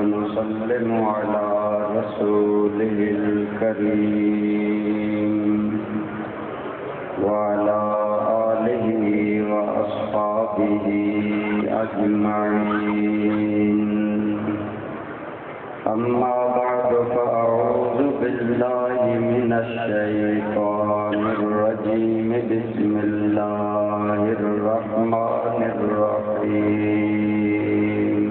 ونسلم على رسوله الكريم وعلى آله وأصحابه أجمعين. أما بعد فأعوذ بالله من الشيطان الرجيم. بسم الله الرحمن الرحيم.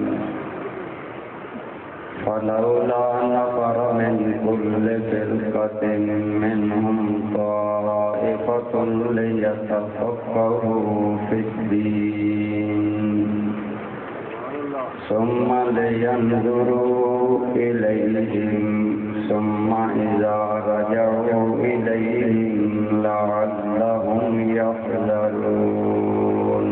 فلولا نفر من كل فرقة منهم طائفة ليتفقهوا في الدين ثم لينظروا إليهم ثم إذا رجعوا إليهم لعلهم يحذرون.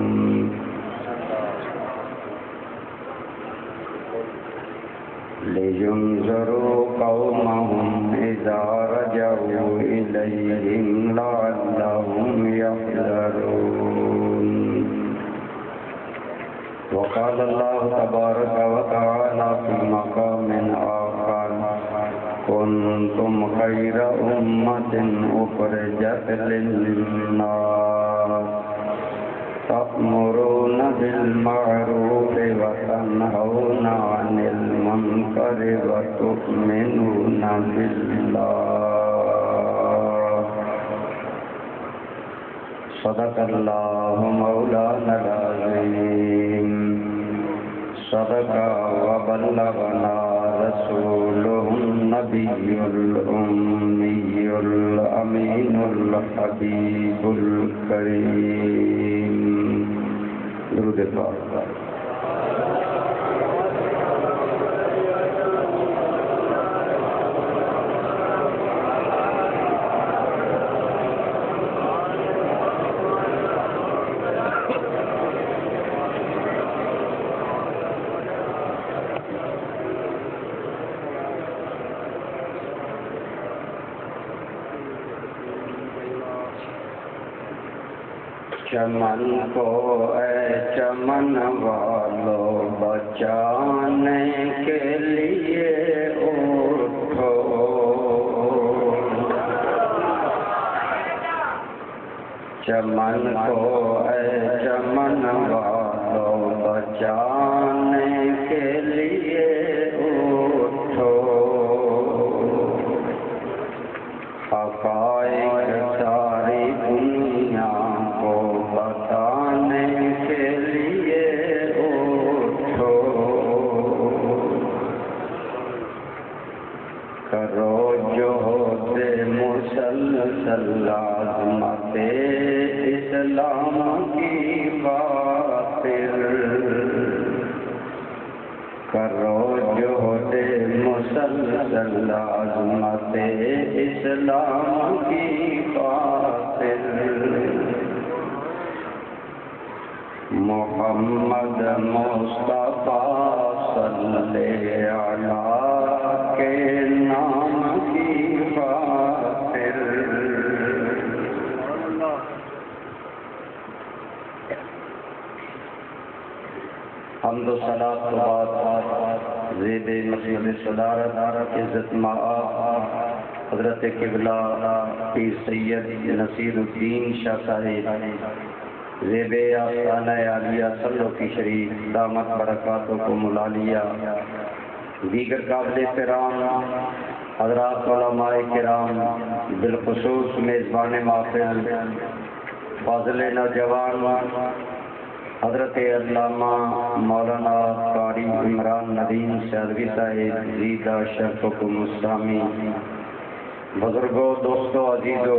لينذروا قومهم إذا رجعوا إليهم لعلهم يحذرون. وقال الله تبارك وتعالى في مقام آخر: كنتم خير أمة أخرجت للناس تأمرون بالمعروف وتنهون عن المنكر وتؤمنون بالله. صدق الله مولانا العظيم. صدق وبلغنا رسوله النبي الأمي الأمين الحبيب الكريم. درود پاک. چمن کو اے چمن والو بچانے کے لیے اٹھو، چمن کو اے چمن والو بچانے کے لیے اٹھو، حقائق ساری دنیا کو بتانے کے لیے اٹھو، کرو جہد مسلسل عظمت اسلام کی خاطر، کرو جہد مسلسل عظمت اسلام کی خاطر، محمد مصطفیٰ صلی اللہ کے نام کی خاطر، حمد و صلاۃ و بعد زید مسجد صدارت عزت مآب حضرت قبلہ پیر سید نصیر الدین شاہ صاحب زیب آستانہ عالیہ صلو کی شریف دامت برکاتوں کو ملالیہ، دیگر قابل احترام حضرات علماء کرام، بالخصوص میزبان محفل فاضل نوجوان حضرت علامہ مولانا قاری عمران ندیم سیدوی صاحب زیدہ شرفکم السلامی، بزرگوں، دوستوں، عزیزوں،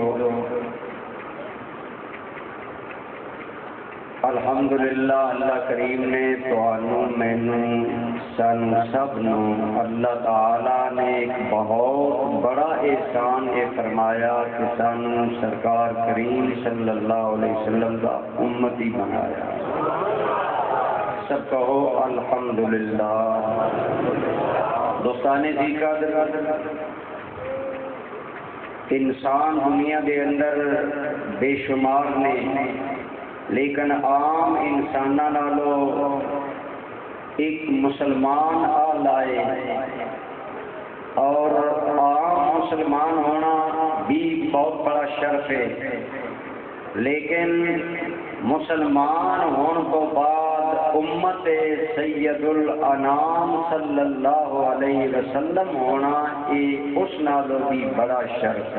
الحمدللہ اللہ کریم نے تانوں مینوں سانوں سب نوں اللہ تعالی نے ایک بہت بڑا احسان فرمایا کہ سانوں سرکار کریم صلی اللہ علیہ وسلم کا امتی بنایا. سب کہو الحمدللہ. دوستان جی کا انسان دنیا دے اندر بے شمار نے، لیکن عام انساناں نالوں ایک مسلمان آ لائے، اور عام مسلمان ہونا بھی بہت بڑا شرف ہے، لیکن مسلمان ہونے کو بعد امت سید الانام صلی اللہ علیہ وسلم ہونا یہ اس نالوں بھی بڑا شرف ہے۔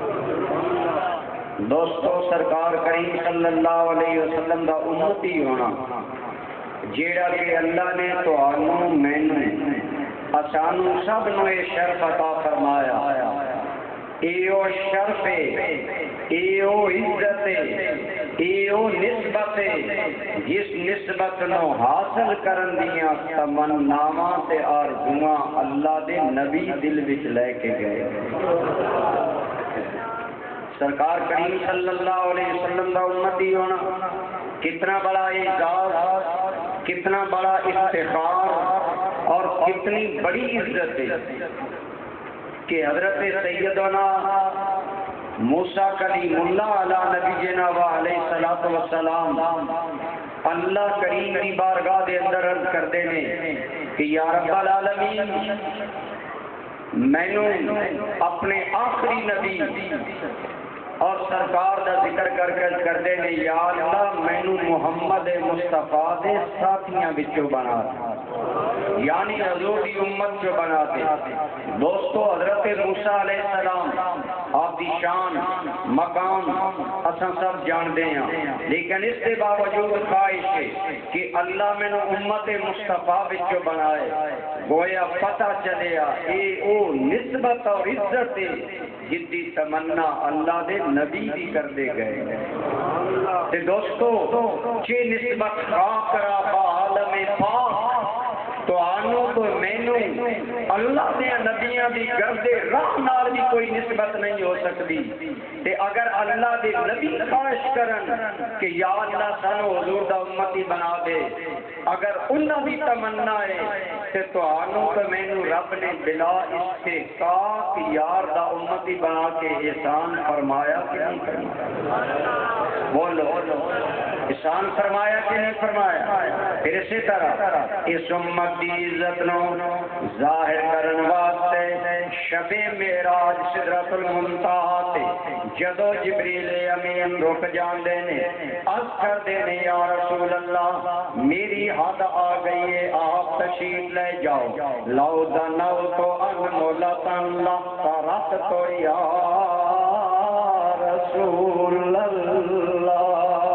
دوستو، سرکار کریم صلی اللہ علیہ وسلم دا امتی ہونا جیڑا کہ اللہ نے تانوں مینوں اسانوں سب نوں یہ شرف عطا فرمایا، ایو شرف ہے، ایو عزت ہے، ایو نسبت ہے جس نسبت نو حاصل کرن دیاں تمناواں تے آرزواں اللہ دے نبی دل وچ لے کے گئے۔ سرکار کریم صلی اللہ علیہ وسلم کا امتی ہونا کتنا بڑا اعزاز، کتنا بڑا افتخار اور کتنی بڑی عزت ہے کہ حضرت سیدنا موسیٰ کلیم اللہ علی نبینا و علیہ الصلوۃ والسلام اللہ کریم کی بارگاہ دے اندر عرض کردے نے کہ یا رب العالمین، مینوں اپنے آخری نبی اور سرکار دا ذکر کر دے نے، یا اللہ مینوں محمد مصطفیٰ دے ساتھیاں وچوں بنا دے، یعنی حضور دی امت جو بنا دے۔ دوستو، حضرت موسیٰ علیہ السلام آپ دی شان مقام اساں سب جان دے ہیں، لیکن اس کے باوجود خواہش ہے کہ اللہ مینوں امت مصطفیٰ وچوں بنائے۔ گویا پتہ چلیا اے او نسبت اور عزت ہے جدی تمنا اللہ دے نبی بھی کر دے گئے۔ تے دوستو، چے نسبت خاک را عالم پاک تو آنو تو مینوں اللہ دے نبیاں دی گردے راہ نال بھی کوئی نسبت نہیں ہو سکتی۔ تے اگر اللہ دے نبی خواہش کرن کہ یا اللہ سانو حضور دا امتی بنا دے، اگر انہاں دی تمنا ہے تے تو آنو تو مینوں رب نے بلا استحقاق یار دا امتی بنا کے احسان فرمایا کہ نہیں فرمایا؟ بولو، احسان فرمایا کہ نہیں فرمایا؟ پھر اسی طرح اس امت دی عزت نو ظاہر کرن واسطے شب معراج سدرۃ المنتہا تے جدو جبریل امین رک جاندے نے، عرض کردے نے یا رسول اللہ میری حد آ گئی ہے، آپ تشریف لے جاؤ۔ لو دنوت انملتن لفترت تو یا رسول اللہ،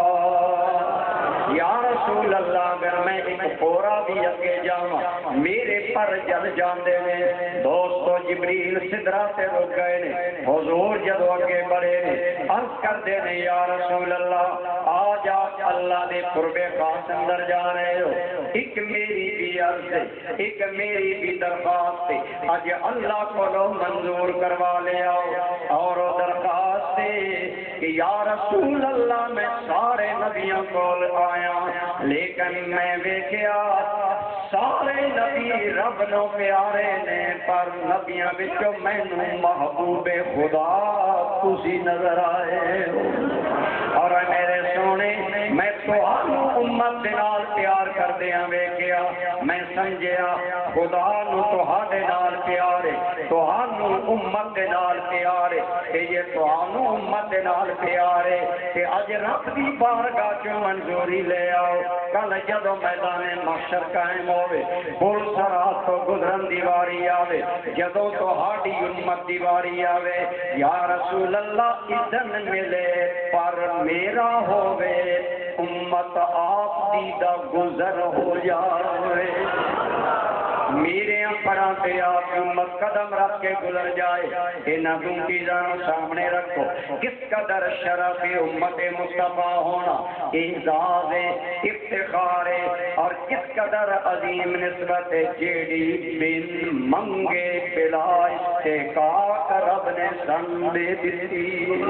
یا رسول اللہ اگر میں ایک پورا بھی اگے جاواں میرے پر جل جاندے نے۔ دوستو، جبریل سدرا سے رک گئے نے، حضور جدو اگے بڑھے نے عرض کردے نے یا رسول اللہ آج آپ اللہ دے قرب خاص اندر جا رہے ہو، ایک میری بھی عرض ہے، ایک میری بھی درخواست ہے، آج اللہ کو منظور کروا لے آؤ۔ اور درخواست ہے کہ یا رسول اللہ میں سارے نبیوں کو آیا، لیکن میں ویکھیا سارے نبی رب نو پیارے نے، پر نبیاں وچوں مینوں محبوب خدا تسی نظر آئے ہو۔ اور میرے سونے، میں تہانوں امت دے نال پیار کردیاں ویکھیا، میں سمجھیا خدا نو تہاڈے نال پیار ہے، تہانوں امت دے نال پیار ہے، کہ یہ تہانوں امت دے نال پیار ہے کہ اج رب دی بارگاہ چ منظوری لے آؤ۔ کل جدو میدان محشر قائم ہوئے، پل صراط تو گزرن دی واری آوے، جدو تہاڈی امت دی واری آوے، یا رسول اللہ اذن ملے پر میرا ہووے، امت آپ دی دا گزر ہو جاوے۔ میرے پڑھا تے آپ امت قدم رکھ کے گزر جائے، انہاں دو چیزاں سامنے رکھو، کس قدر شرف امت مصطفیٰ ہونا اعزاز ہے، افتخار ہے، اور کس قدر عظیم نسبت ہے جیڑی بن منگے بلا استحقاق رب نے سن دے دتی۔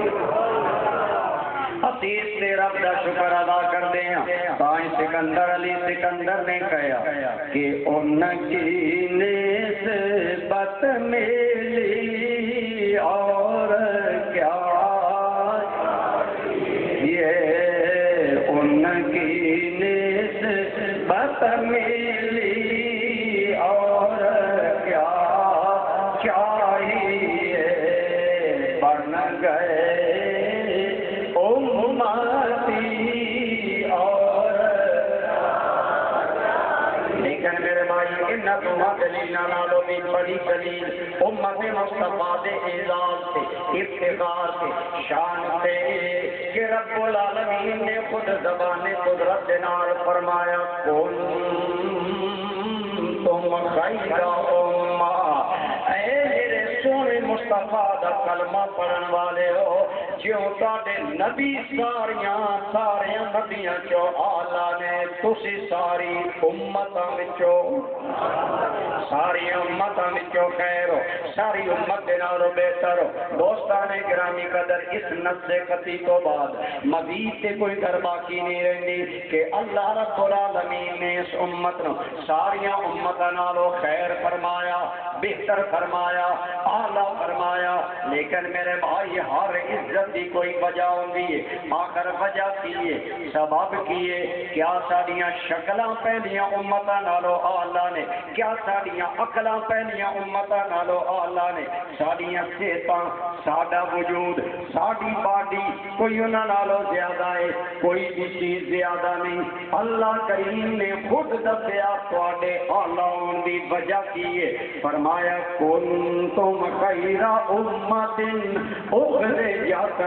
حدیث سے رب دا شکر ادا کر دیں۔ تائیں سکندر علی سکندر نے کہا کہ ان کی نسبت ملی اور کیا، یہ ان کی نسبت ملی اور کیا چاہیے، بن گئے امتی اور لیکن میرے بھائی ان دونوں دلیلوں نالوں بھی بڑی دلیل امت مصطفیٰ دے اعزاز سے، افتخار سے، شان سے کہ رب العالمین نے خود زبان قدرت نال فرمایا کنتم خیر امہ، اے میرے سونے مصطفیٰ دا کلمہ پڑھن والے ہو، جیوں تاڈے نبی ساریاں نبیاں چو آلہ نے، تسی ساری امتاں وچوں ساری امتاں وچوں خیر ہو، ساری امت دے نالوں بہتر ہو۔ دوستان گرامی قدر، اس نزل قطعی تو بعد مزید تے کوئی گر باقی نہیں رہندی کہ اللہ رب العالمین نے اس امت نو ساریاں امتاں نالوں خیر فرمایا، بہتر فرمایا، اعلیٰ فرمایا۔ لیکن میرے بھائی ہر عزت دی کوئی وجہ ہوندی ہے، آخر وجہ کی ہے، سبب کی ہے؟ کیا ساڈیاں شکلاں پہلیاں امتاں نالوں اعلیٰ نے؟ کیا ساڈیاں عقلاں پہلیاں امتاں نالوں اعلیٰ نے؟ ساڈیاں صحتاں، ساڈا وجود، ساڈی باڈی کوئی انہاں نالوں زیادہ ہے؟ کوئی بھی چیز زیادہ نہیں۔ اللہ کریم نے خود دسیا تواڈے اعلیٰ ہون دی وجہ کی ہے، فرمایا کنتم خیر امۃ اخرجت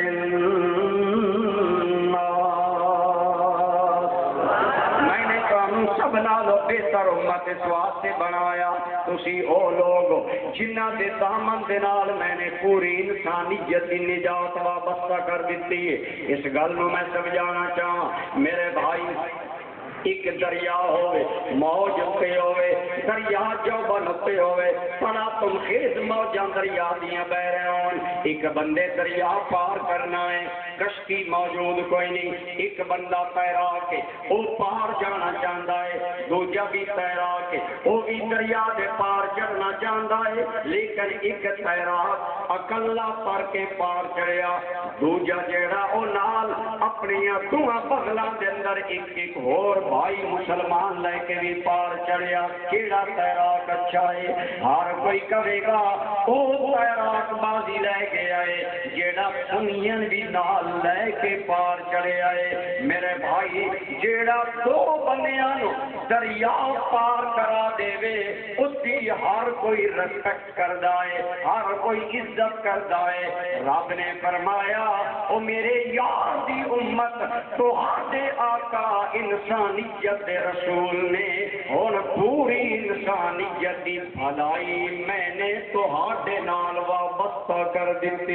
للناس، میں نے سب نالوں بہتر امت اس واسطے بنایا تسی او لوگ جنہ دے دامن دے نال میں نے پوری انسانیت کی نجات وابستہ کر دیتی ہے۔ اس گل نو میں سمجھانا چاہاں میرے بھائی، ایک دریا ہوئے، موج اتنے ہوئے، دریا جوبن اتنے ہوئے، بڑا تم خیز موجاں دریا دیاں بہ رہے ہون، ایک بندے دریا پار کرنا ہے، کشتی موجود کوئی نہیں، ایک بندہ تیراک ہے وہ پار جانا چاہتا ہے، دوجا بھی تیراک ہے وہ بھی دریا دے پار چڑھنا چاہتا ہے، لیکن ایک تیراک اکلا پر کے پار چڑھیا، دوجا جیڑا او نال اپنی دواں بغلاں دے اندر ایک ایک ہور بھائی مسلمان لے کے بھی پار چڑھیا۔ کیڑا تیراک اچھا ہے؟ ہر کوئی کہے گا او تیراک بازی لے کے آئے جیڑا سنین بھی نال لے کے پار چڑھے آئے۔ میرے بھائی جیڑا دو بندیاں نو دریا پار کرا دے وے اس دی ہر کوئی ریسپیکٹ کردا ہے، ہر کوئی عزت کردا ہے۔ رب نے فرمایا او میرے یار دی امت تہاڈے آقا انسانیت دے رسول نے ہن پوری انسانیت دی بھلائی میں نے تہاڈے نال وابستہ کر دتی،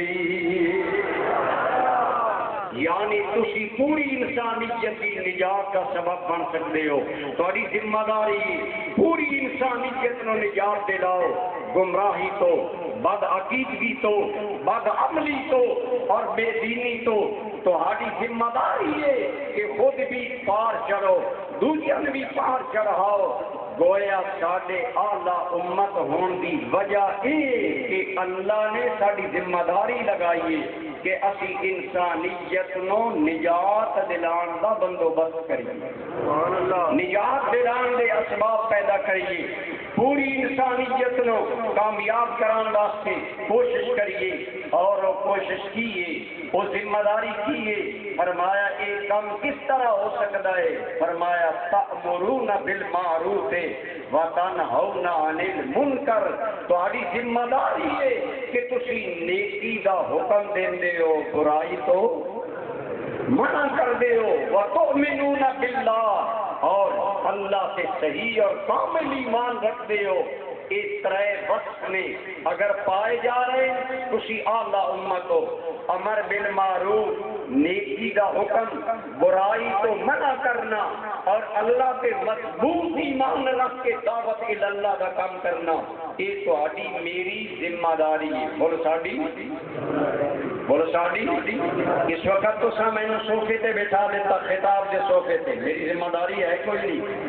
یعنی تسی پوری انسانیت کی نجات کا سبب بن سکتے ہو۔ تہاڈی ذمہ داری پوری انسانیت نو نجات دلاؤ گمراہی تو، بد عقیدگی تو، بد عملی تو اور بے دینی تو۔ تہاڈی ذمہ داری ہے کہ خود بھی پار چڑھو، دوسرے بھی پار چڑھاؤ۔ گویا ساڈے اعلیٰ امت ہون دی وجہ یہ کہ اللہ نے ساری ذمہ داری لگائی ہے کہ اسی انسانیت نو نجات دلان دا بندوبست کریے، نجات دلان دے اسباب پیدا کریے، پوری انسانیت نو کامیاب کران واسطے کوشش کریے، اور کوشش کیے، وہ ذمہ داری کیے۔ فرمایا ایک کام کس طرح ہو سکتا ہے؟ فرمایا تأمرون بالمعروف وتنہون عن المنکر، تہاڈی ذمہ داری ہے کہ تسی نیکی دا حکم دیندے ہو، برائی تو منع کر دے ہو، وتؤمنون باللہ، اور اللہ سے صحیح اور کامل ایمان رکھتے ہو۔ اس طرح وصف میں اگر پائے جا رہے تسی اعلیٰ امت ہو، امر بالمعروف نیکی دا حکم، برائی تو منع کرنا، اور اللہ پہ مضبوط ایمان رکھ کے دعوت اللہ دا کام کرنا، یہ تہاڈی میری ذمہ داری ہے۔ بولو ساڈی، بولو ساڈی۔ اس وقت تو میں نے صوفے تے بٹھا دیتا، خطاب دے صوفے تے، میری ذمہ داری ہے کوئی نہیں؟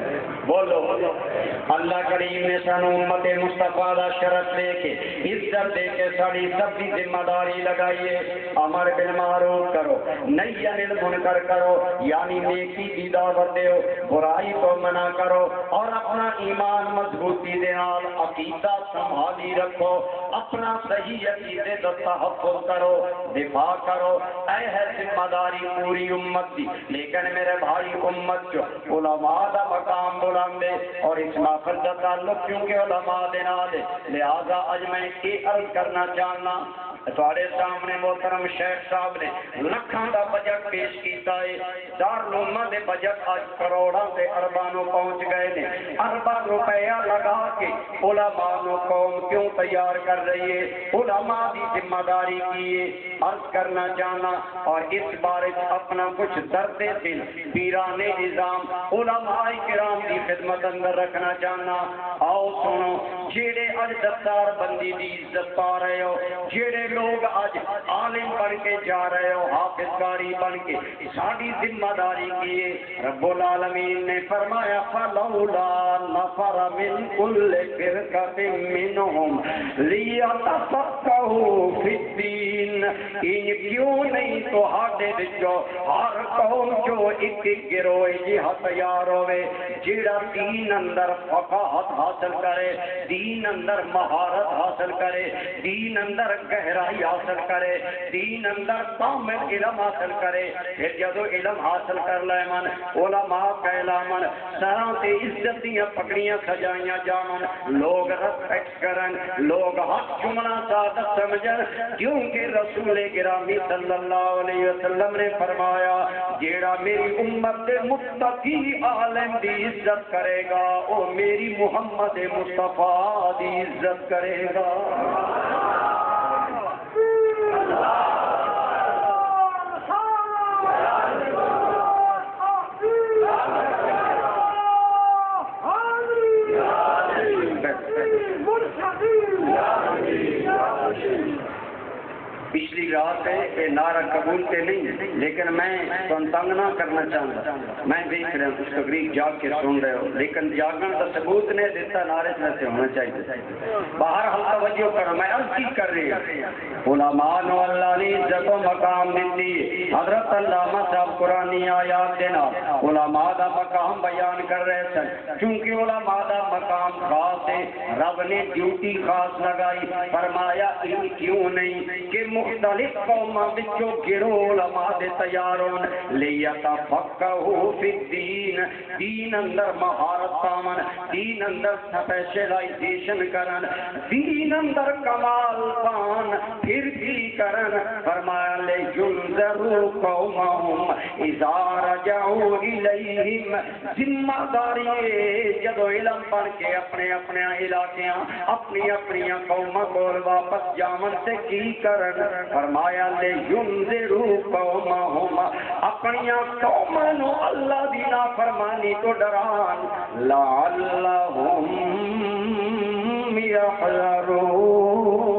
بولو اللہ کریم نے سانو امت مصطفیٰ دا شرف دے کے عزت دے کے ساری سب کی ذمہ داری لگائیے امر بالمعروف کرو نہی عن المنکر کرو یعنی نیکی دی دعوت دیو برائی کو منع کرو اور اپنا ایمان مضبوطی دے نال عقیدہ سنبھالی رکھو اپنا صحیح عقیدے دا تحفظ کرو دفاع کرو اے ہے ذمہ داری پوری امت دی لیکن میرے بھائی امت جو علماء دا مقام بلند ہے اور اس محفل کا تعلق کیونکہ علماء دے نال ہے لہذا اج میں یہ عرض کرنا چاہنا تھوڑے سامنے محترم شیخ صاحب نے لکھاں دا بجٹ پیش کیتا ہے دارالعلوم دے بجٹ آج کروڑاں تے اربانوں پہنچ گئے نے ارباں روپیہ لگا کے علماء نو قوم کیوں تیار کر رہی ہے علماء دی ذمہ داری کی ہے عرض کرنا چاہنا اور اس بارے اپنا کچھ درد دل پیران نظام علماء کرام دی خدمت اندر رکھنا چاہنا آؤ سنو جیڑے اج دستار بندی دی عزت پا رہے ہو جیڑے لوگ اج عالم بن کے جا رہے ہو حافظ قاری بن کے ساری ذمہ داری کیے رب العالمین نے فرمایا فلولا نفر من کل فرقۃ منهم لیتفقهوا فی الدین ان کیوں نہیں تو ہاڈے وچوں ہر قوم جو ایک گروہ جہاں تیار ہوئے جیڑا دین اندر فقاہت حاصل کرے دین اندر مہارت حاصل کرے دین اندر گہرائی حاصل کرے دین اندر کامل علم حاصل کرے پھر جدو علم حاصل کر لے من علماء کہلامن سراں تے عزت دیاں پگڑیاں سجائیاں جامن لوگ رسپیکٹ کرن لوگ حق چمنا سعادت سمجھن کیونکہ رسول گرامی صلی اللہ علیہ وسلم نے فرمایا جیڑا میری امت دے متقی عالم دی عزت کرے گا او میری محمد مصطفیٰ دی عزت کرے گا پچھلی رات ہے یہ نعرہ قبول کے نہیں لیکن میں تنگ نہ کرنا چاہتا میں دیکھ رہا ہوں کچھ تقریب جاگ کے سن رہے ہو لیکن جاگن کا ثبوت نے دیتا نعرے سے ہونا چاہیے باہر ہم توجہ کرو میں عرض کی کر رہی ہوں علماء نو اللہ نے عزت و مقام دیتی حضرت علامہ صاحب قرآنی آیات دینا علماء دا مقام بیان کر رہے تھے کیونکہ علماء دا مقام خاص ہے رب نے ڈیوٹی خاص لگائی فرمایا ان کیوں نہیں کہ مختلف قوماں وچوں گروہ علماء دے تیار ہون لیتفقہوا فی الدین دین اندر مہارت پاون دین اندر سپیشلائزیشن کرن دین اندر کمال پان پھر بھی کرن فرمایا لینذروا قومہم اذا رجعوا الیہم ذمہ داری جدو علم پڑھ کے اپنے اپنے علاقیاں اپنی اپنی قوماں کول واپس جاون سے کی کرن فرمایا لینذروا قومہم اپنی قوماں نو اللہ دی نافرمانی تو ڈران لعلہم یحذرون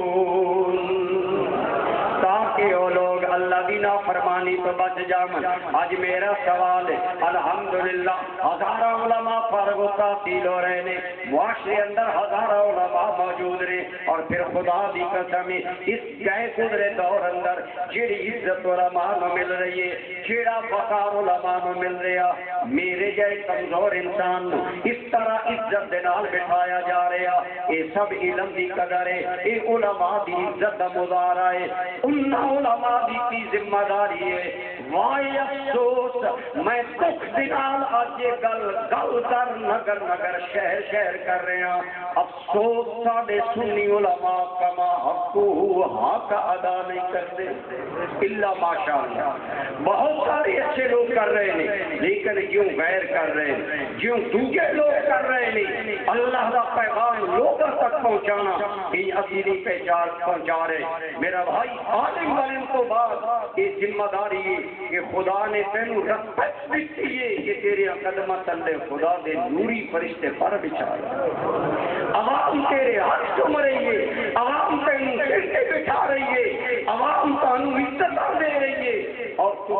تاکہ وہ لوگ اللہ دی نافرمانی تو بچ جامن آج میرا سوال ہے الحمدللہ ہزارہ علماء فارغ و تعطیل ہو رہے ہیں معاشرے اندر ہزارہ علماء موجود رہے اور پھر خدا دی قسم اس گئے گزرے دور اندر جیڑی عزت علماء نو مل رہی ہے جیڑا وقار علماء نو مل رہا میرے جائے کمزور انسان نو اس طرح عزت دے نال بٹھایا جا رہا یہ سب علم دی قدر ہے یہ علماء دی عزت دا مظاہرہ ہے ان علماء دی کی ذمہ داری ہے وائی افسوس میں دکھ دنال آج یہ گل در نگر نگر شہر شہر کر رہے ہیں افسوس ساڑے سنی علماء کما حقو حق ادا نہیں کرتے اللہ ماشاءاللہ بہت سارے اچھے لوگ کر رہے ہیں لیکن کیوں غیر کر رہے ہیں کیوں دوسرے لوگ کر رہے ہیں اللہ کا پیغام لوگوں تک پہنچانا یہ اصلی پہچان پہنچا رہے میرا بھائی عالم علم تو بعد یہ ذمہ داری ہے کہ خدا نے تینوں رسپیکٹ دیتی ہے کہ تیرے قدمہ تلے خدا دے نوری فرشتے پر بچھا عوام تیرے حق چم رہی ہے عوام تینوں سرتے بٹھا رہی ہے عوام تانوں عزت دے رہی ہے اور تو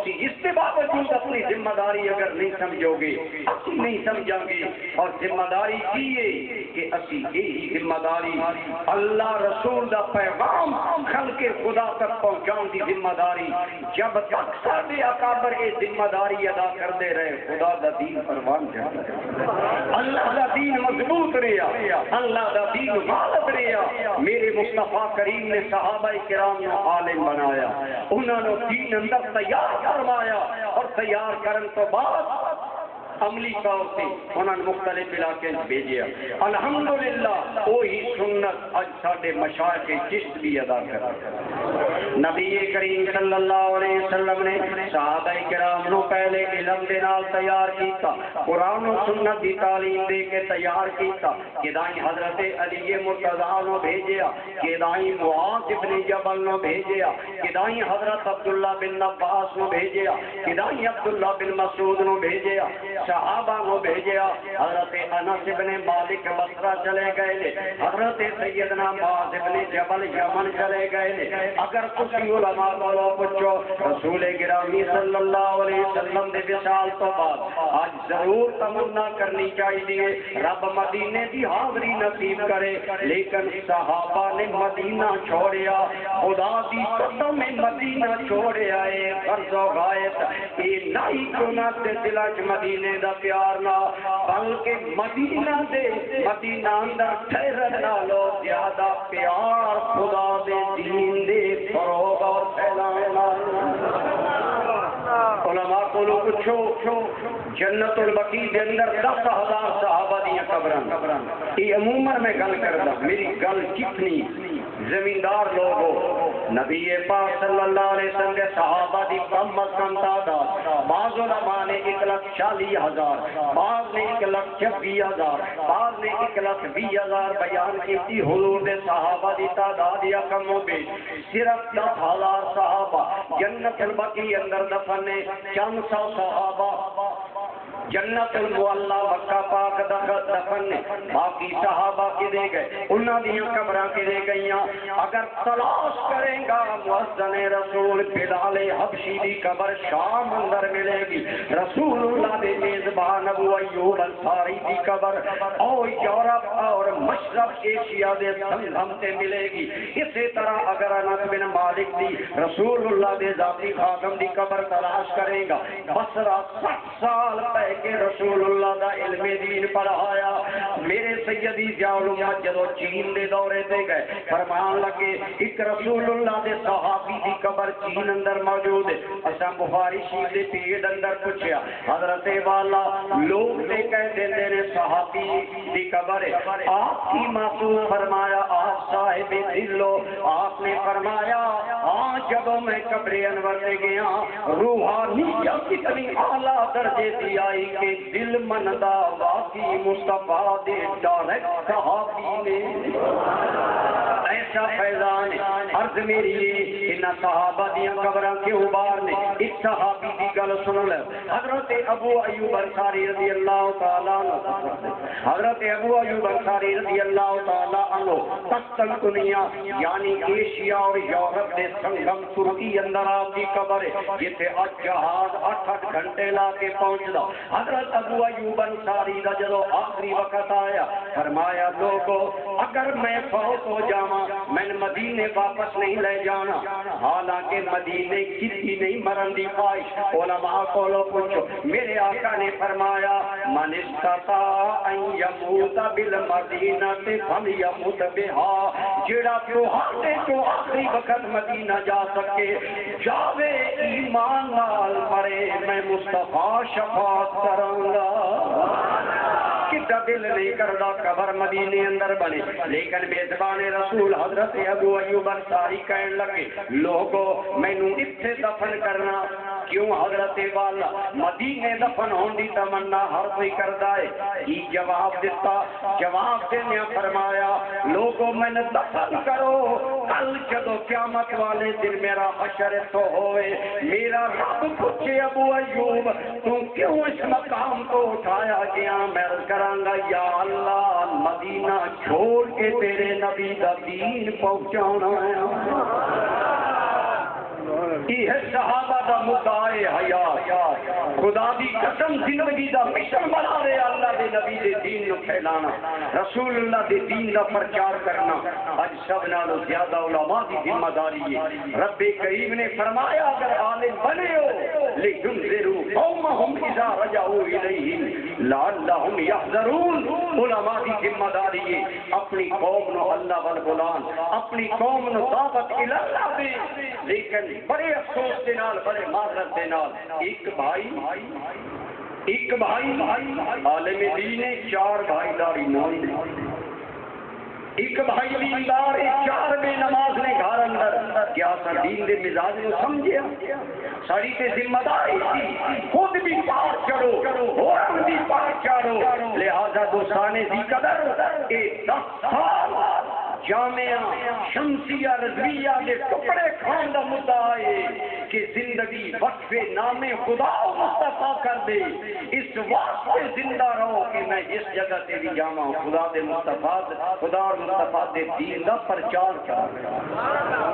تسی اس کے باوجود اپنی ذمہ داری اگر نہیں سمجھو گے اسی نہیں سمجھا گے اور ذمہ داری کی ہے کہ اسی یہی ذمہ داری اللہ رسول دا پیغام خلق خدا تک پہنچاؤں دی ذمہ داری جب تک سارے اکابر یہ ذمہ داری ادا کرتے رہے خدا دا دین پروان جاتا اللہ دا دین مضبوط رہا اللہ دا دین غالب رہا میرے مصطفیٰ کریم نے صحابہ کرام نے عالم بنایا انہوں نے دین اندر تیار کروایا اور تیار کرن تو بعد عملی طور سے انہوں نے مختلف علاقے بھیجیا الحمدللہ وہی سنت اج ساڈے مشائخ چشت بھی ادا کر نبی کریم صلی اللہ علیہ وسلم نے صحابہ کرام نو پہلے علم دے نال تیار کیتا قرآن و سنت دی تعلیم دے کے تیار کیتا کدائیں حضرت علی مرتضیٰ نو بھیجیا کدائیں معاذ بن جبل نو بھیجیا کدائیں حضرت عبداللہ بن عباس نو بھیجیا کدائیں عبداللہ بن مسعود نو بھیجیا صحابہ کو بھیجیا حضرت انس بن مالک بصرہ چلے گئے حضرت سیدنا معاذ بن جبل یمن چلے گئے اگر کچھ علماء کو پوچھو رسول گرامی صلی اللہ علیہ وسلم دے وصال تو بعد آج ضرور تمنا کرنی چاہیے رب مدینے دی حاضری نصیب کرے لیکن صحابہ نے مدینہ چھوڑیا خدا دی قسم مدینہ چھوڑیا ہے غرض و غایت یہ نہیں کیوں تے دلچ مدینے دا پیار نہ بلکہ مدینہ دے مدینہ اندر ٹھہرن نالو زیادہ پیار خدا دے دین دے فروغ اور پھیلانا علماء کو لو پوچھو جنت البقیع دے اندر 10,000 صحابہ دیاں قبراں یہ عموماً میں گل کردا میری گل کتنی زمیندار لوگ ہو نبی پاک صلی اللہ علیہ وسلم کے صحابہ دی کم از کم تعداد بعض علماء نے 1,40,000 بعض نے 1,26,000 بعض نے 1,20,000 بیان کی حضور دے صحابہ دی تعداد یا کم و بیش صرف 10,000 صحابہ جنت البقیع اندر دفن نے چند سو صحابہ جنت المعلا مکہ پاک دفن نے باقی صحابہ کی دے گئے انہاں دیاں قبراں کی دے گئیاں اگر تلاش کریں گا مؤذن رسول بلال حبشی دی قبر شام اندر ملے گی رسول اللہ دے میزبان ابو ایوب انصاری دی قبر اور یورپ اور مشرق ایشیا دے سنگم تے ملے گی اسی طرح اگر انس بن مالک دی رسول اللہ دے ذاتی خاتم دی قبر تلاش کرے گا بصرہ 60 سال پہ کہ رسول اللہ دا علم دین پڑھایا میرے سیدی ضیاء جدو چین دے دورے دے گئے فرمان لگے ایک رسول اللہ دے صحابی دی قبر چین اندر موجود ہے اساں بخاری شریف دے پیڑ اندر پوچھیا حضرت والا لوگ دے کہتے نے صحابی دی قبر ہے آپ کی معصوم فرمایا آپ صاحب دلو آپ نے فرمایا ہاں جب میں قبر انور دے گیا روحانیت کتنی اعلیٰ درجے دی آئی کہ دل مندہ واقعی مصطفیٰ دے ڈائریکٹ صحابی نے ایسا فیضان عرض میری انہا صحابہ دیاں قبران کے عبار نے اس صحابی دی گل سن لے حضرت ابو ایوب انصاری رضی اللہ تعالیٰ عنہ حضرت ابو ایوب انصاری رضی اللہ تعالیٰ عنہ قسطنطنیہ یعنی ایشیا اور یورپ دے سنگم ترکی اندر آپ کی قبر ہے جسے آج جہاز 8 گھنٹے لا کے پہنچ دا حضرت ابو ایوب انصاری دا جدو آخری وقت آیا فرمایا لوگو اگر میں فوت ہو جاواں میں مدینے واپس نہیں لے جانا حالانکہ مدینے کسی نہیں مرن دی خواہش علماء کو لو پوچھو میرے آقا نے فرمایا من استطاع ان یموت بالمدینہ فلیمت بہا جڑا چوہاتے جو آخری وقت مدینہ جا سکے جاوے ایمان نال مرے میں مصطفیٰ شفاعت کروں گا کتا دل نہیں کردا قبر مدینے اندر بنے لیکن میزبان رسول حضرت ابو ایوب انصاری کہنے لگے لوگو میں نو اتھے دفن کرنا کیوں حضرت والا مدینے دفن ہون دی تمنا ہر کوئی کردا ہے یہ جواب دیتا جواب دینے فرمایا لوگو میں نے دفن کرو کل جدو قیامت والے دن میرا حشر تو ہوئے میرا رب پوچھے ابو ایوب تو کیوں اس مقام کو اٹھایا گیا میں کرانگا یا اللہ مدینہ چھوڑ کے تیرے نبی دا دین پہنچانا ہے یہ صحابہ دا مدعا حیات خدا دی قسم زندگی دا مشن بنا رہے اللہ دے نبی دے دین نو پھیلانا رسول اللہ دے دین دا پرچار کرنا اج سب نالوں زیادہ علماء دی ذمہ داری ہے رب کریم نے فرمایا اگر عالم بنے ہو لِتُنذِرُوا قَوْمَهُمْ إِذَا رَجَعُوا إِلَيْهِمْ لَعَلَّهُمْ يَحْذَرُونَ علماء دی ذمہ داری ہے اپنی قوم نو اللہ وال بلان اپنی قوم نو دعوت اللہ دے لیکن بڑے افسوس دے نال بڑے معذرت دے نال ایک بھائی عالم دین ہے چار بھائی داری نال ایک بھائی دیندار چار بے نماز نے گھر اندر کیا سا دین دے مزاج کو سمجھیا ساری تے ذمہ داری تھی خود بھی پار چڑھو اور بھی پار چڑھو لہذا دوستانے دی قدر اے 10 سال جامعہ شمسیہ رضویہ دے ٹکڑے کھان دا مدعا ہے کہ زندگی وقف نام خدا مصطفیٰ کر دے اس واسطے زندہ رہو کہ میں اس جگہ سے بھی جاما ہوں خدا دے مصطفیٰ خدا اور مصطفیٰ دے دین دا پرچار کرا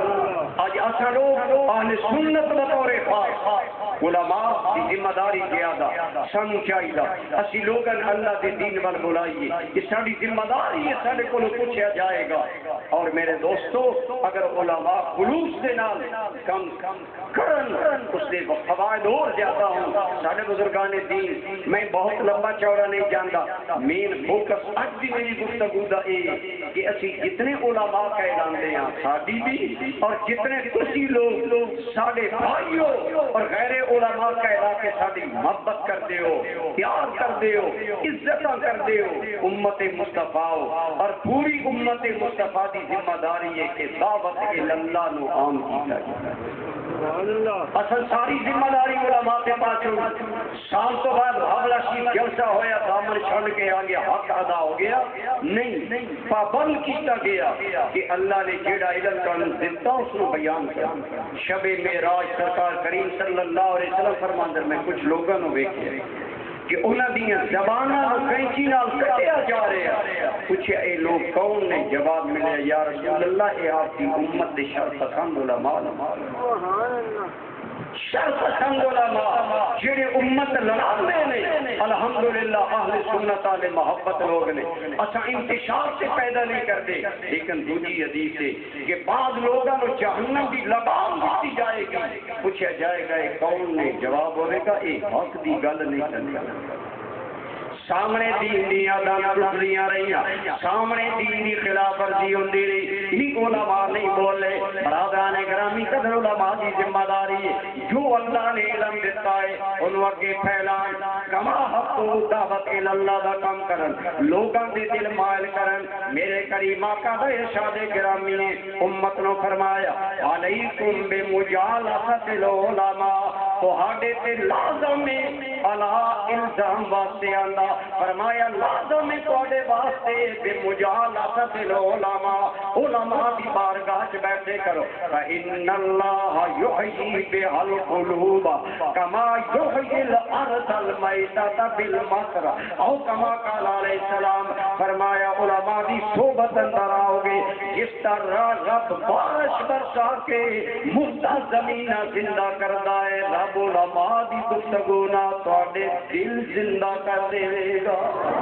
آج اصل لوگ اہل سنت بطور خاص علماء کی ذمہ داری زیادہ سن چاہیے اسی لوگن اللہ دے دین وال بلائیے یہ ساری ذمہ داری ہے سارے کو پوچھا جائے گا اور میرے دوستو اگر علماء خلوص دے نال کم کرن اس دے فوائد اور زیادہ ہوں سارے بزرگان دین میں بہت لمبا چوڑا نہیں جانتا مین فوکس اج بھی میری گفتگو دا ہے کہ اسی جتنے علماء کا اعلان دے ہیں ساڈی بھی اور جتنے کسی لوگ سارے بھائیوں اور غیر علماء کا اعلان کے ساری محبت کرتے ہو پیار کرتے ہو عزت کرتے ہو امت مصطفیٰ اور پوری امت مصطفیٰ دی ذمہ داری ہے کہ دعوت اللہ نو عام کی جائے اصل ساری ذمہ داری علماء کے پاس سال تو بعد بھاولا شریف جلسہ ہویا دامن چھڑ کے آگے حق ادا ہو گیا نہیں پابند کیتا گیا کہ اللہ نے جیڑا علم کا دیتا اس کو بیان کیا شب معراج سرکار کریم صلی اللہ علیہ وسلم فرماندر میں کچھ لوگوں نے ویکھیا کہ انہاں دیاں زباناں کینچی نال کٹیا جا رہا پوچھا اے لوگ کون نے جواب ملے یا رسول اللہ اے آپ کی امت دے شر پسند علماء سبحان اللہ شر پسند علماء جڑے امت لڑاندے نے الحمدللہ اہل سنت والے محبت لوگ نے اساں انتشار سے پیدا نہیں کرتے لیکن دوسری حدیث ہے کہ بعض لوگوں کو جہنم کی لگام دی جائے گی پوچھا جائے گا کون نے جواب ہوے گا اے حق دی گل نہیں کرنی سامنے دین دیا دانا ٹوٹیاں رہی سامنے دین کی خلاف ورزی ہوتی رہی یہ علماء نہیں بولے برادران گرامی قدر علماء کی ذمہ داری ہے جو اللہ نے علم دیتا ہے انہوں اگے پھیلان کما حق دعوت اللہ دا کام کرن لوگاں دے دل مائل کرن میرے کریم آقا دا ارشاد گرامی نے امت نو فرمایا علیکم بمجالست العلماء تہاڈے تے لازم ہے الا الزام واسطے اللہ فرمایا لازم ہے تواڈے واسطے بمجالست العلماء علماء دی بارگاہ وچ بیٹھے کرو فإن اللہ یحیی بہل قلوب کما یحیی الارض المیتۃ بالمطر او کما قال علیہ السلام فرمایا علماء دی صحبت اندر آؤ گے جس طرح رب بارش برسا کے مردہ زمین زندہ کردا ہے رب علماء دی گفتگو نہ تواڈے دل زندہ کر دے گا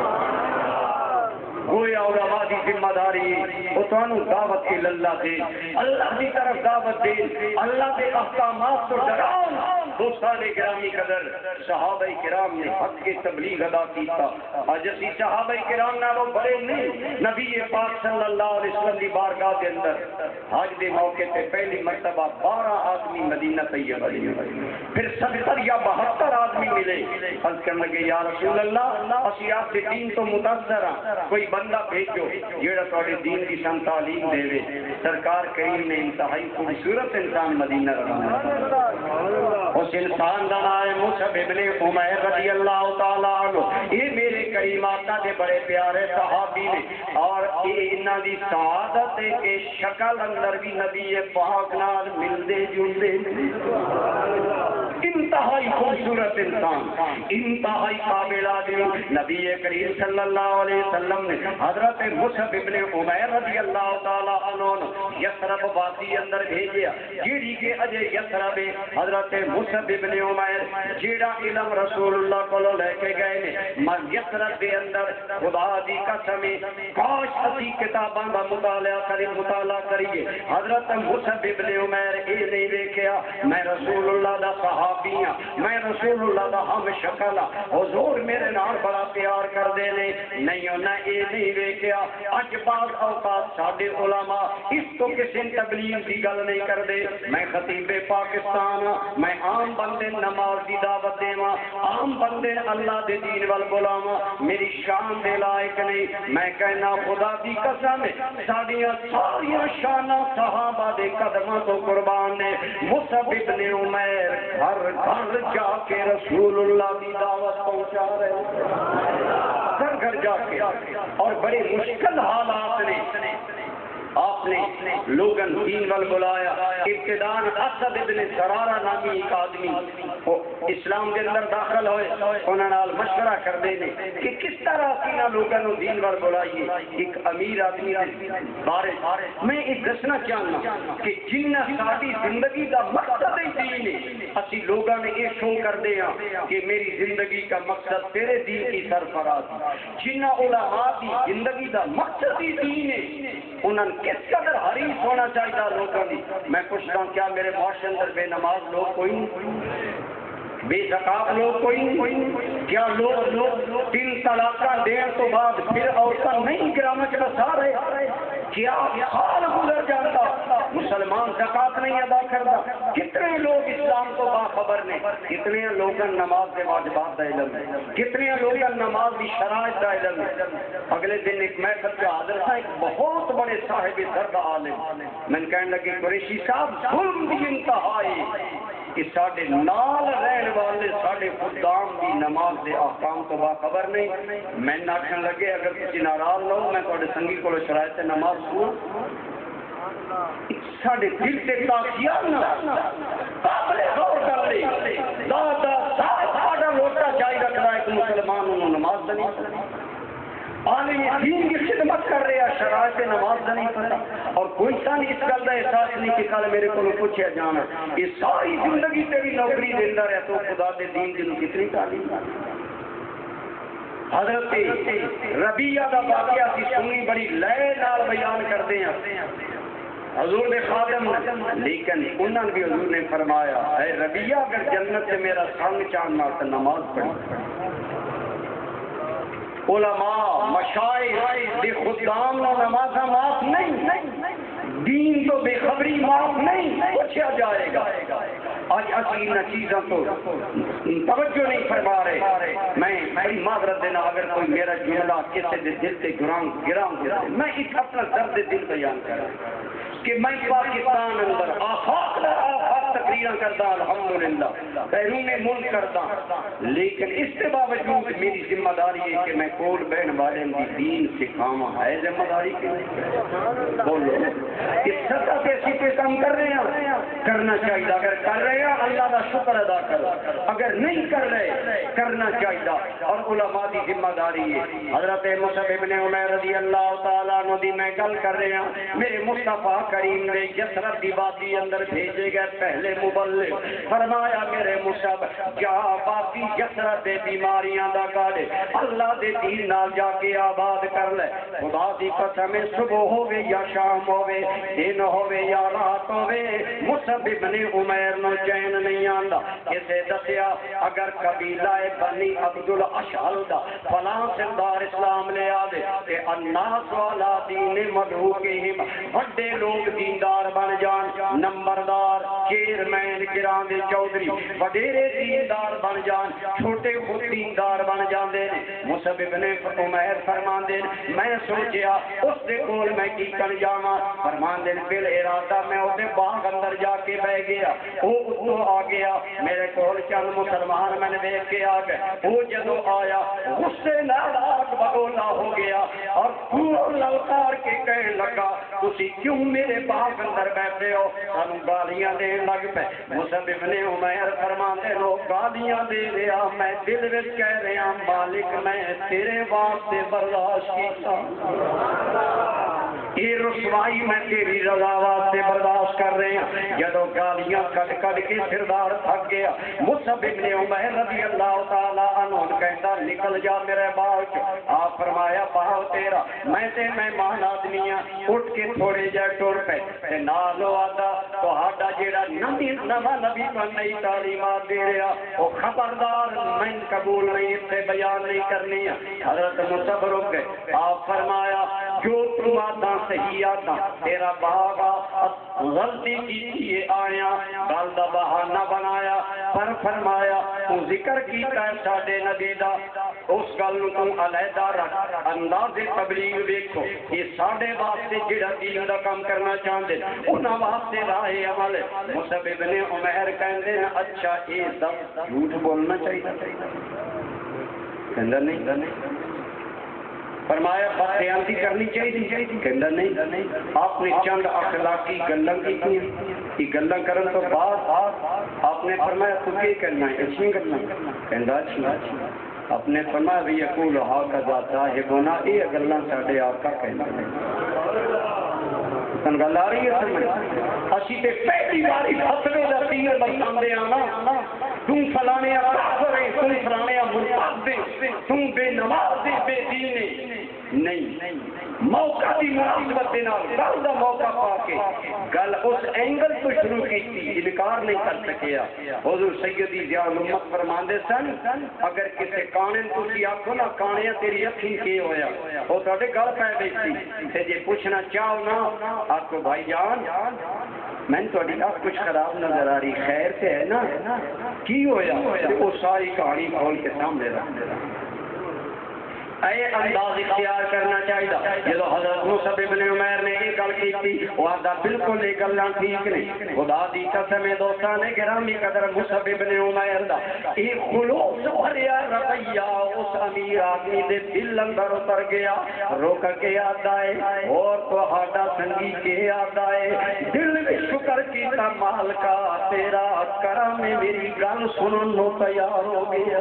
گویا علماء دی ذمہ داری وہ تانوں دعوت اللہ دے اللہ دی طرف دعوت دے اللہ کے احکامات تو ڈراؤ دوستان گرامی قدر صحابہ کرام نے حق کی تبلیغ ادا کیتا آج اسی صحابہ کرام نالوں بڑے نہیں نبی پاک صلی اللہ علیہ وسلم دی بارگاہ کے اندر حج دے موقع تے پہلی مرتبہ 12 آدمی مدینہ طیبہ لے پھر 70 یا 72 آدمی ملے عرض کرنے لگے یا رسول اللہ اسی آپ سے دین تو متاثر ہیں کوئی بندہ بھیجو جیڑا تھوڑے دین کی سن تعلیم دے وے سرکار کریم نے انتہائی خوبصورت انسان مدینہ روانہ اس انسان دا نام ہے مصعب ابن عمیر رضی اللہ تعالی عنہ یہ میرے کریم آقا دے بڑے پیارے صحابی نے اور یہ انہاں دی سعادت ہے کہ شکل اندر بھی نبی پاک نال ملدے جلدے انتہائی خوبصورت انسان، انتہائی قابل آدمی. نبی کریم صلی اللہ علیہ وسلم نے حضرت مصعب ابن عمیر رضی اللہ تعالیٰ عنہ یثرب وادی اندر بھیجیا. جیڑی کے اجے یثرب حضرت مصعب ابن عمیر جیڑا علم رسول اللہ کو لے کے گئے نے یثرب دے اندر خدا دی قسم کاش اسی کتاباں دا مطالعہ کریے. حضرت مصعب ابن عمیر اے نہیں دیکھیا میں رسول اللہ دا صحابی ہاں، میں رسول اللہ دا ہم شکل ہاں، حضور میرے نال بڑا پیار کر دے نے. نہیں انہیں اے نہیں دیکھیا اج بعض اوقات ساڈے علماء اس تو کسی تبلیغ کی گل نہیں کرتے. میں خطیب پاکستان ہاں، میں عام بندے نماز دی دعوت دیواں، عام بندے اللہ دے دین وال بلاواں، میری شان دے لائق نہیں. میں کہنا خدا دی قسم ساڈیاں ساریاں شاناں صحابہ دے قدماں تو قربان نے. مصعب ابن عمیر گھر گھر جا کے رسول اللہ دی دعوت پہنچا رہے، گھر گھر جا کے، اور بڑے مشکل حالات نے آپ نے لوگن دین وال بلایا. ابتدان اسد ابن سرارہ نامی ایک آدمی اسلام کے اندر داخل ہوئے، انہوں نے مشورہ کر دے کہ کس طرح سینا لوگن دین وال بلائیے. ایک امیر آدمی بارے میں ایک دسنا چاہنا کہ جنہ ساری زندگی کا مقصد ہی دین ہے، اسی لوگوں نے یہ شو کر دیا کہ میری زندگی کا مقصد تیرے دین کی سرفراز. جنہ علماء کی زندگی کا مقصد ہی دین ہے، انہوں کس قدر حریص ہونا چاہیے لوگوں کی. میں پوچھتا ہوں کیا میرے معاشرے اندر بے نماز لوگ کوئی نہیں، بے زکات لوگ کوئی نہیں؟ کیا لوگ 3 طلاق دین تو بعد پھر عورتیں نہیں گرام کے بسا رہے؟ کیا حال گزر جاتا مسلمان زکات نہیں ادا کرتا؟ کتنے لوگ اسلام کو باخبر نے، کتنے لوگ نماز کے واجبات کا علم ہے، کتنے لوگ نماز کی شرائط کا علم ہے. اگلے دن ایک محفل کا حاضر تھا، ایک بہت بڑے صاحب درد عالم. میں کہنے لگی قریشی صاحب ظلم کی انتہائی کہ ساڈے نال رہن والے ساڈے خدام کی نماز کے احکام تو باخبر نہیں. میں آخر لگے اگر تھی ناراض نہ ہو میں تھوڑے سنگی کو شرائط نماز سن ساڈے دل سے تاثیر نہ قابل غور کر لے. دادا ساڈا لوٹا چاہیے رکھنا ایک مسلمان انہوں نماز دنی عالم دین کی خدمت کر رہے ہیں، شرائط نماز کا نہیں پتا. اور کوئی سان اس گل کا احساس نہیں کہ کل میرے کو پوچھا جانا یہ ساری زندگی تیری نوکری دینا رہا تو خدا دے دین کی کتنی تعلیم. حضرت ربیہ کا واقعہ کی سنی بڑی لے نال بیان کرتے ہیں حضور نے خادم، لیکن انہوں نے بھی حضور نے فرمایا اے ربیہ اگر جنت سے میرا سنگ چاندنا تو نماز پڑھی. علماء مشائخ دے خدام نہ نماز معاف نہیں، دین تو بے خبری معاف نہیں، پوچھا جائے گا. آج اسی ان چیزوں تو توجہ نہیں فرما رہے. میں بڑی معذرت دینا اگر کوئی میرا جملہ کسی دے دل سے گرام میں ایک اپنا درد دل بیان کر رہا کہ میں پاکستان اندر آفاق تقریر کرتا الحمدللہ بیرون ملک کرتا، لیکن اس کے باوجود میری ذمہ داری ہے کہ میں کول بہن والے کی دین سکھاواں. ہے ذمہ داری کی بولو اس سطح سے اسی پہ کام کر رہے ہیں، کرنا چاہیے. اگر کر رہے ہیں اللہ کا شکر ادا کرو، اگر نہیں کر رہے کرنا چاہیے. اور علماء کی ذمہ داری ہے. حضرت مصعب ابن عمیر رضی اللہ تعالیٰ عنہ دی میں گل کر رہے ہیں. میرے مصطفیٰ کریم نے یثرب دی وادی اندر بھیجے گئے پہلے مبلغ، فرمایا میرے مصعب جا باقی یثرب دے بیماریاں دا کاڑے اللہ دے دین نال جا کے آباد کر لے. خدا دی قسم صبح ہوے یا شام ہوے دن ہوے یا رات ہوے مصعب ابن عمیر نو چین نہیں آندا. اسے دسیا اگر قبیلہ بنی عبد الاشہل دا فلاں سردار اسلام لے آدے تے الناس والا دین ملوکہم بڑے لوگ دیندار بن جان، نمبردار چیئرمین گران دے چودھری وڈیرے دیندار بن جان، چھوٹے خود دیندار بن جاندے. مصعب ابن عمیر فرماندے میں سوچیا اس دے کول میں کی کر جاواں. فرماندے بل ارادہ میں اس دے باغ اندر جا کے بیٹھ گیا. وہ اتوں آ گیا میرے کول چند مسلمان میں نے دیکھ کے آ گئے. وہ جدو آیا غصے دے ناراض بگولا ہو گیا اور پور للکار کے کہنے لگا تسی کیوں میرے باغ اندر بیٹھے ہو؟ سانو گالیاں دین لگ پے۔ مصعب ابن عمیر فرماتے لو گالیاں دے رہا میں دل وچ کہہ رہا مالک میں تیرے واسطے برداشت کیتا، یہ رسوائی میں تیری رضا واسطے برداشت کر رہے ہیں۔ جدو گالیاں کٹ کٹ کے سردار تھک گیا، مصعب ابن عمیر رضی اللہ تعالی عنہ کہتا نکل جا میرے باغ چ۔ آپ فرمایا باغ تیرا، میں تے مہمان آدمی ہاں، اٹھ کے تھوڑے جہ ٹر پے تے نالو آتا تہاڈا جیڑا نواں نبی کو نئی تعلیمات دے رہا وہ خبردار میں قبول نہیں، اتنے بیان نہیں کرنی ہے۔ حضرت مصعب رک گئے۔ آپ فرمایا جو تم آتا صحیح آتا تیرا باغ غلطی کی آیا گل دا بہانہ بنایا، پر فرمایا تو ذکر کیتا ہے ساڈے نبی دا، اس گل نو تو علیحدہ رکھ، انداز تبلیغ دیکھو یہ ساڈے واسطے جڑا دین دا کام کرنا چاہندے انہاں واسطے راہ عمل۔ مصعب ابن عمیر کہندے ہیں اچھا یہ سب جھوٹ بولنا چاہیے؟ کہندا نہیں۔ فرمایا بدیانتی کرنی چاہیے؟ کہندا نہیں۔ آپ نے چند اخلاقی گلاں کیتیاں، یہ گلاں کرن تو بعد آپ نے فرمایا تو کی کرنا ہے اچھی گلاں؟ کہندا اچھا۔ آپ نے فرمایا بھی یقول ھذا صاحبنا یہ گلاں ساڈے آقا کہندے ہیں۔ تن گل آ رہی ہے سمجھ؟ اسی تے پہلی باری فتوی دا تیر بساندے آ نا، تم فلانے کافر ہے، تم فلانے مرتد ہے، تم بے نماز بے دین نہیں، موقع دی مناسبت دے نال گل دا موقع پا کے گل اس اینگل تو شروع کی، انکار نہیں کر سکیا۔ حضور سیدی ضیاء الامت فرماندے سن اگر کسی کانے تسی آکھو نا کانے تیری اکھی کی ہویا وہ تہاڈے گل پے بیٹھی تے جے پوچھنا چاہو نا آکھو بھائی جان میں تہاڈی اکھ کچھ خراب نظر آ رہی خیر تے ہے نا کی ہویا وہ ساری کہانی کھول کے سامنے رکھ دے۔ اے انداز اختیار کرنا چاہیے۔ جدو حضرت مصعب ابن عمیر نے یہ گل کی تھی وہ آدھا بالکل یہ گلاں ٹھیک نہیں۔ خدا دی قسم دوستان گرامی قدر مصعب ابن عمیر دا یہ خلوص بھریا رویہ اس امیر آدمی دے دل اندر اتر گیا۔ روک کے آتا ہے اور تہاڈا سنگی کے آتا ہے دل میں شکر کیتا مالکا تیرا کرم میری گل سنن نو تیار ہو گیا۔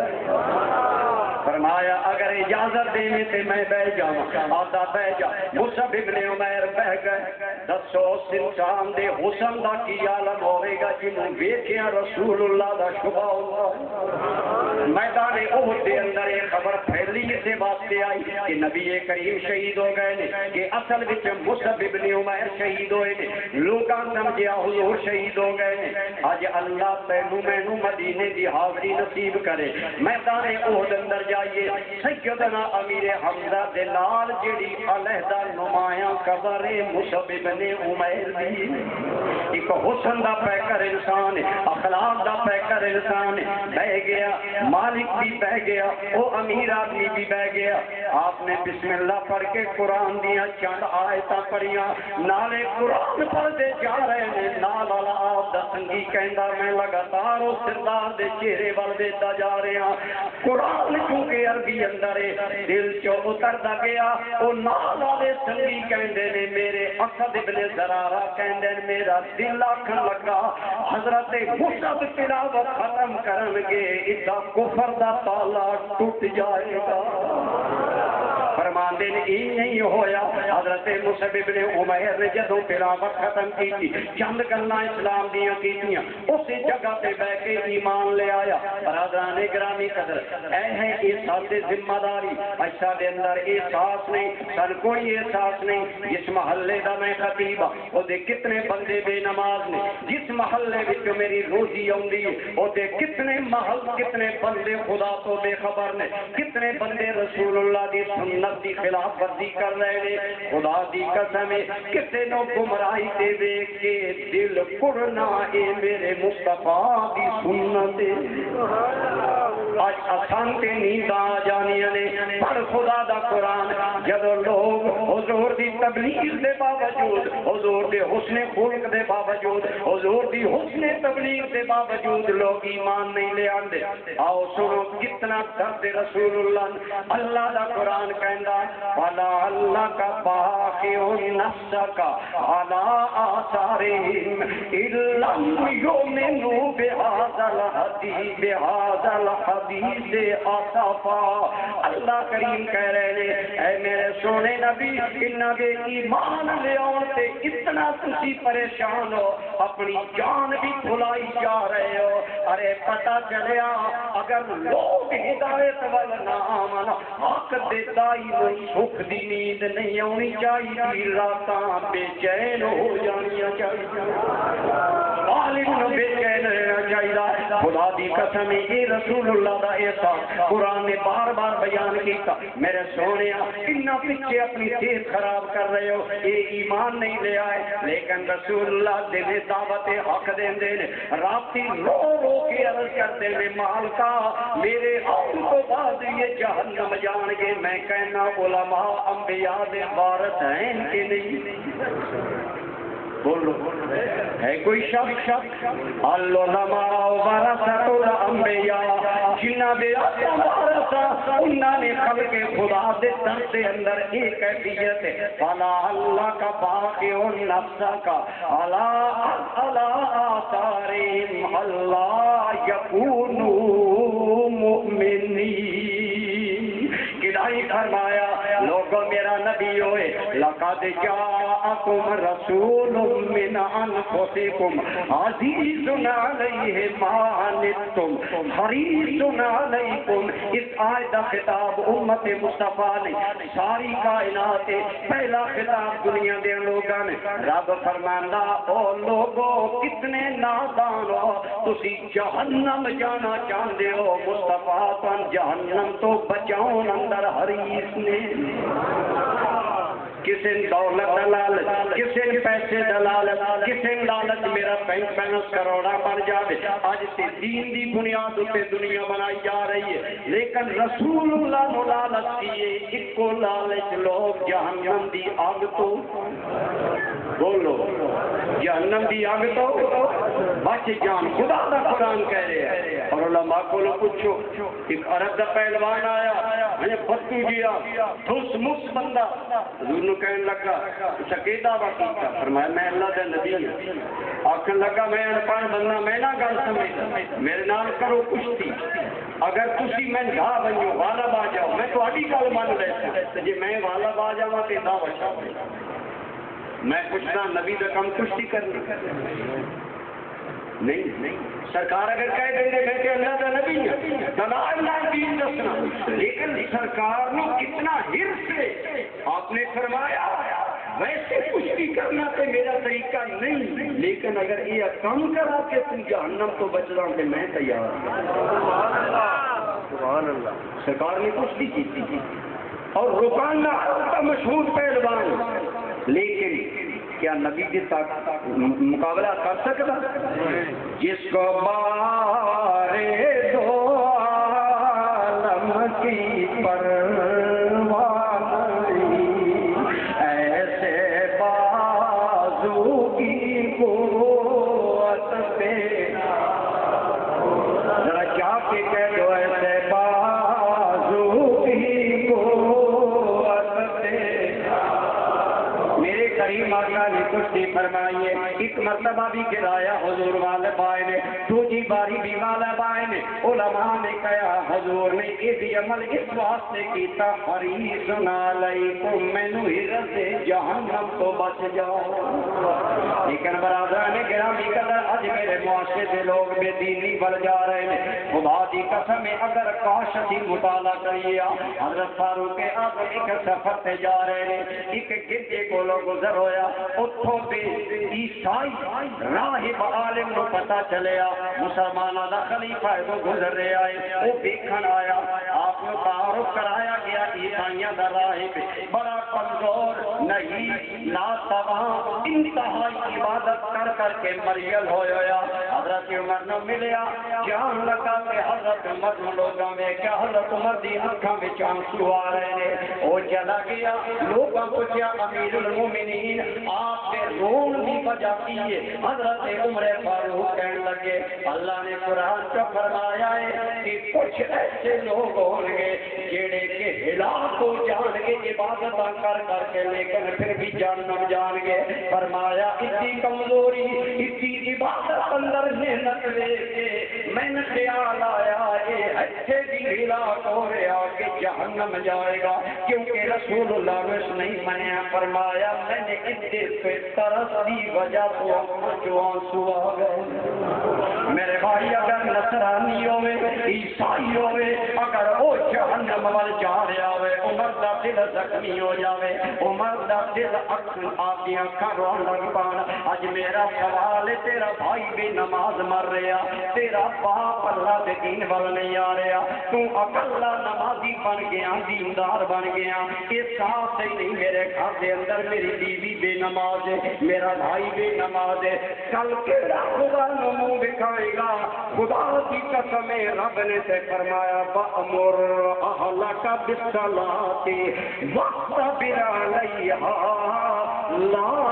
فرمایا اگر اجازت دینے سے میں بہ جاؤں آتا بہ جا۔ مصعب ابن عمیر بہ گئے۔ دسو اس انسان دے حسن دا کی عالم ہوئے گا جنہوں ویکھیا رسول اللہ دا شبہ اللہ۔ میدان احد دے اندر ایک خبر پھیلی اسے واسطے آئی کہ نبی کریم شہید ہو گئے نے کہ اصل وچ مصعب ابن عمیر شہید ہوئے نے۔ لوکاں سمجھیا حضور شہید ہو گئے نے۔ اج اللہ تینوں مینوں مدینے دی حاضری نصیب کرے۔ میدان احد اندر جائیے سیدنا امیر حمزہ دے نال جڑی علیحدہ نمایاں قبر مصعب ابن عمیر دی ایک حسن دا پیکر انسان اخلاق دا پیکر انسان بہ گیا، مالک بھی بہ گیا، وہ امیر آدمی بھی بہ گیا۔ آپ نے بسم اللہ پڑھ کے قرآن دیا چند آیتاں پڑھیاں نالے قرآن پڑھتے جا رہے ہیں نال والا آپ دا سنگی کہندا میں لگاتار اس سردار دے چہرے وال دیتا جا رہا ہاں۔ قرآن کیونکہ عربی اندر دل چو اتردا گیا وہ نال والے سنگی کہندے نے میرے اسد ابن زرارہ کہندے نے میرا دل آکھن لگا حضرت مصعب تلاوت ختم کرن گے ادا کفر دا تالا ٹوٹ جائے گا۔ فرماندے نے یہ نہیں ہویا۔ حضرت مصعب ابن عمیر نے جدوں تلاوت ختم کی تھی چند گلاں اسلام دیاں کیتیاں اسی جگہ پہ بیٹھ کے ایمان لے آیا۔ برادران گرامی قدر اے ہے یہ سارے ذمہ داری ایسا دے اندر احساس نہیں سن کوئی احساس نہیں۔ جس محلے دا میں خطیب او دے کتنے بندے بے نماز نے، جس محلے وچ میری روزی آندی او دے کتنے محل کتنے بندے خدا تو بے خبر نے، کتنے بندے رسول اللہ دی سنت دی خلاف ورزی کر رہے نے۔ خدا دی قسم کسے نو گمراہی تے دیکھ کے دل پڑنا اے میرے مصطفیٰ دی سنت اج اساں تے نیند آ جانیاں نے پڑھ خدا دا قرآن جدو لوگ حضور دی تبلیغ دے باوجود حضور دے حسن خلق دے باوجود حضور دی حسن تبلیغ دے باوجود لوگ ایمان نہیں لے آندے آؤ سنو کتنا درد رسول اللہ اللہ دا قرآن کہندا والا اللہ کا باقیوں نفسک علی آثارہم لم یؤمنوا بہذا الحدیث آسفا اللہ کریم کہہ رہے ہیں اے میرے سونے نبی انہاں دے ایمان لے آن تے اتنا تسی پریشان ہو اپنی جان بھی بھلائی جا رہے ہو ارے پتہ چلیا اگر لوگ ہدایت وال نہ آمن حق دے دائی نو سکھ دی نیند نہیں آنی چاہیے راتاں بے چین ہو جانیاں چاہیے عالم نو بے چین رہنا چاہیے خدا دی قسم یہ رسول اللہ دا احسان قرآن نے بار بار بیان کیتا میرے سونے اتنا پیچھے اپنی صحت خراب کر رہے ہو یہ ایمان نہیں لے آئے لیکن رسول اللہ دل دعوت حق دے راتی رو رو کے عرض کرتے ہیں مالکا میرے آن کو بعد یہ جہنم جان گے میں کہنا علماء انبیاء دے وارث ہیں کہ نہیں بولو ہے کوئی شک العلماء ورثۃ الانبیاء جنہاں دے وارث انہاں نے خلق خدا دے تن دے اندر ایک کیفیت ہے فلا اللہ کا باقی نفس کا علی آثارہم اللہ یکونوا مؤمنین کدائی فرمایا لوگوں میرا نبی ہوئے لقد جاءکم رسول من انفسکم عزیز علیہ ما عنتم حریص علیکم اس آیت کا خطاب امت مصطفیٰ نے ساری کائنات پہلا خطاب دنیا دے لوگاں نے رب فرماندا او لوگو کتنے نادان ہو تسی جہنم جانا چاہندے ہو مصطفیٰ تن جہنم تو بچاؤن اندر حریص نے کسی دولت دلالت کسی پیسے دلالت کسی لالچ میرا بینک بیلنس کروڑا بن جائے آج سے دین دی بنیاد پہ دنیا بنائی جا رہی ہے لیکن رسول اللہ نے لالچ کیے ایک کو لالچ لوگ جہنم دی آگ تو بولو جہنم دی آگ تو بچ جان خدا دا قرآن کہہ رہے ہیں اور علماء کو لو پوچھو ایک عرب دا پہلوان آیا میں بتو جیا دھس مس بندہ حضور نے کہنے لگا شکیدہ وقیتا فرمایا میں اللہ دے نبی ہوں آکھن لگا میں انپڑھ بندہ میں نہ گل سمجھتا میرے نال کرو کشتی اگر تسی میں جا بنجو غالب آ جاؤ میں تو اڈی گل من لیتا جی میں غالب آ جاؤں تے دا وچا میں پوچھنا نبی دا کم کشتی کرنی نہیں سرکار اگر کہہ دیں گے میں کہ اللہ کا نبی ہے دلائل نہ دین دسنا لیکن سرکار نے کتنا حرص ہے آپ نے فرمایا ویسے کچھ بھی کرنا تو میرا طریقہ نہیں لیکن اگر یہ کم کرا کے تم جہنم تو بچ رہا ہوں میں تیار سبحان اللہ سرکار نے کچھ بھی کی تھی اور رکانہ کا مشہور پہلوان لیکن کیا نبی کے ساتھ مقابلہ کر سکتا جس کو بارے دو عالم کی پرواہ ایسے بازو کی قوت پہ ذرا جا کے کہہ دو ایسے بازو کی قوت پہ میرے کریم آقا نے کچھ فرمائیے ایک مرتبہ بھی گرایا حضور والے بھائی نے دوسری باری بھی والے بھائی نے علماء نے کہا حضور نے یہ عمل اس واسطے کیتا حریص علیکم مینوں ہرس جہنم تو بچ جاؤ لیکن برادران گرامی قدر اج میرے معاشرے سے لوگ بے دینی بڑھ جا رہے ہیں خدا دی قسم اگر کاش اسی مطالعہ کریے حضرت فاروق اعظم ایک سفر پہ جا رہے ہیں ایک گرجے کو گزر ہویا اتھوں پہ عیسائی راہب عالم کو پتہ چلیا مسلمانوں دا خلیفہ تو گزر رہے آئے وہ دیکھن آیا آپ آپ کو تعارف کرایا گیا عیسائیاں دا راہب بڑا کمزور نہیں ناتواں انتہائی عبادت کر کر کے مریل ہویا حضرت عمر نے ملیا جان لگا کہ حضرت عمر لوگوں میں کیا حضرت عمر دی اکھاں وچ آنسو آ رہے ہیں وہ چلا گیا لوگوں کو کیا امیر المومنین آپ کے رون کی وجہ کی ہے حضرت عمر فاروق کہنے لگے اللہ نے قرآن کا فرمایا ہے کہ کچھ ایسے لوگ ہوں گے جڑے کہ ہلاک ہو جان گے عبادت کر کر کے لیکن پھر بھی جہنم جان گے فرمایا اتنی کمزوری اتنی عبادت اندر محنت لے کے میں نے خیال آیا یہ ایسے بھی ہلاک ہو رہا کہ جہنم جائے گا کیونکہ رسول اللہ نے نہیں منیا فرمایا میں نے اتنے پہ ترس دی وجہ تو جو آنسو آ گئے میرے بھائی اگر نصرانی ہوئے عیسائی ہوئے اگر وہ جہنم وال جا رہا ہوئے عمر دا دل زخمی ہو جاوے عمر دا دل آپ کی اکھاں رون لگ پان اج میرا سوال ہے تیرا بھائی بھی نماز مر رہا تیرا باپ اللہ دے دین وال نہیں آ رہا تو اکلا نمازی بن گیا دیندار بن گیا یہ صاف ہی نہیں میرے گھر دے اندر میری بیوی بے نماز ہے میرا بھائی بے نماز ہے کل کیڑا خدا نو منہ دکھائے گا خدا کی قسم رب نے سے فرمایا وَأْمُرْ أَهْلَكَ بِالصَّلَاةِ وَاصْطَبِرْ عَلَيْهَا لَا